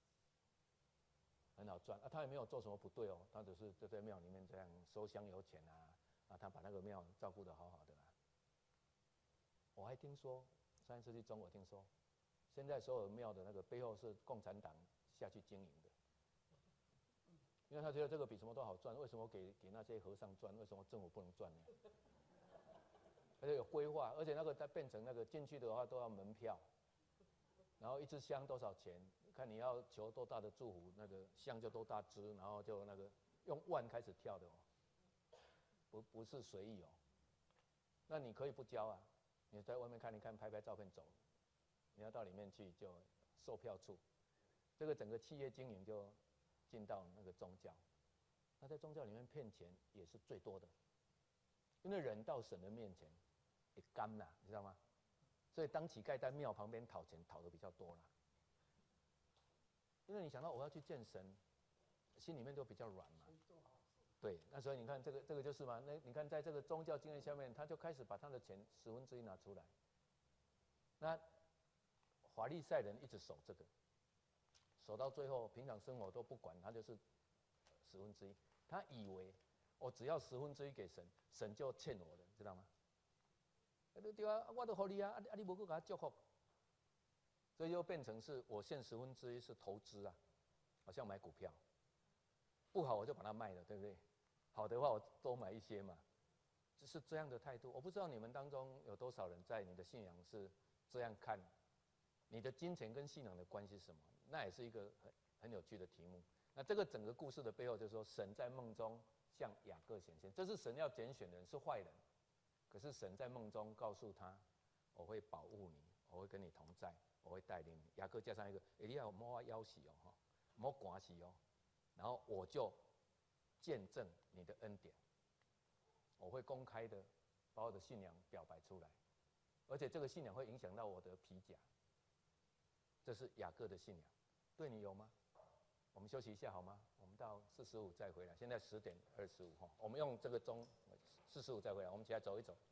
很好赚啊。他也没有做什么不对哦，他只是就在庙里面这样收香油钱啊，他把那个庙照顾得好好的啦。我还听说上世纪中我听说，现在所有庙的那个背后是共产党下去经营的。因为他觉得这个比什么都好赚，为什么给那些和尚赚？为什么政府不能赚呢？而且有规划，而且那个它变成那个进去的话都要门票，然后一支香多少钱？看你要求多大的祝福，那个香就多大支，然后就那个用万开始跳的哦，不是随意哦。那你可以不交啊，你在外面看一看，拍拍照片走。你要到里面去就售票处，这个整个企业经营就进到那个宗教，那在宗教里面骗钱也是最多的，因为人到神的面前也干啦，你知道吗？所以当乞丐在庙旁边讨钱，讨的比较多啦。因为你想到我要去见神，心里面都比较软嘛。对，那所以你看这个就是嘛，那你看在这个宗教经验下面，他就开始把他的钱1/10拿出来。那法利赛人一直守这个。守到最后，平常生活都不管，他就是1/10。他以为我只要1/10给神，神就欠我的，知道吗？ 对啊，我都给你啊，你无搁给他祝福，所以就变成是我现1/10是投资啊，好像买股票，不好我就把它卖了，对不对？好的话我多买一些嘛，就是这样的态度。我不知道你们当中有多少人在你的信仰是这样看，你的金钱跟信仰的关系是什么？那也是一个很有趣的题目。那这个整个故事的背后，就是说神在梦中向雅各显现，这是神要拣选的人，是坏人。可是神在梦中告诉他：“我会保护你，我会跟你同在，我会带领你。”雅各加上一个：“你要莫我要死哦，哈，莫关死哦。”然后我就见证你的恩典，我会公开的把我的信仰表白出来，而且这个信仰会影响到我的皮甲。这是雅各的信仰，对你有吗？我们休息一下好吗？我们到45再回来。现在10:25哈，我们用这个钟45再回来。我们起来走一走。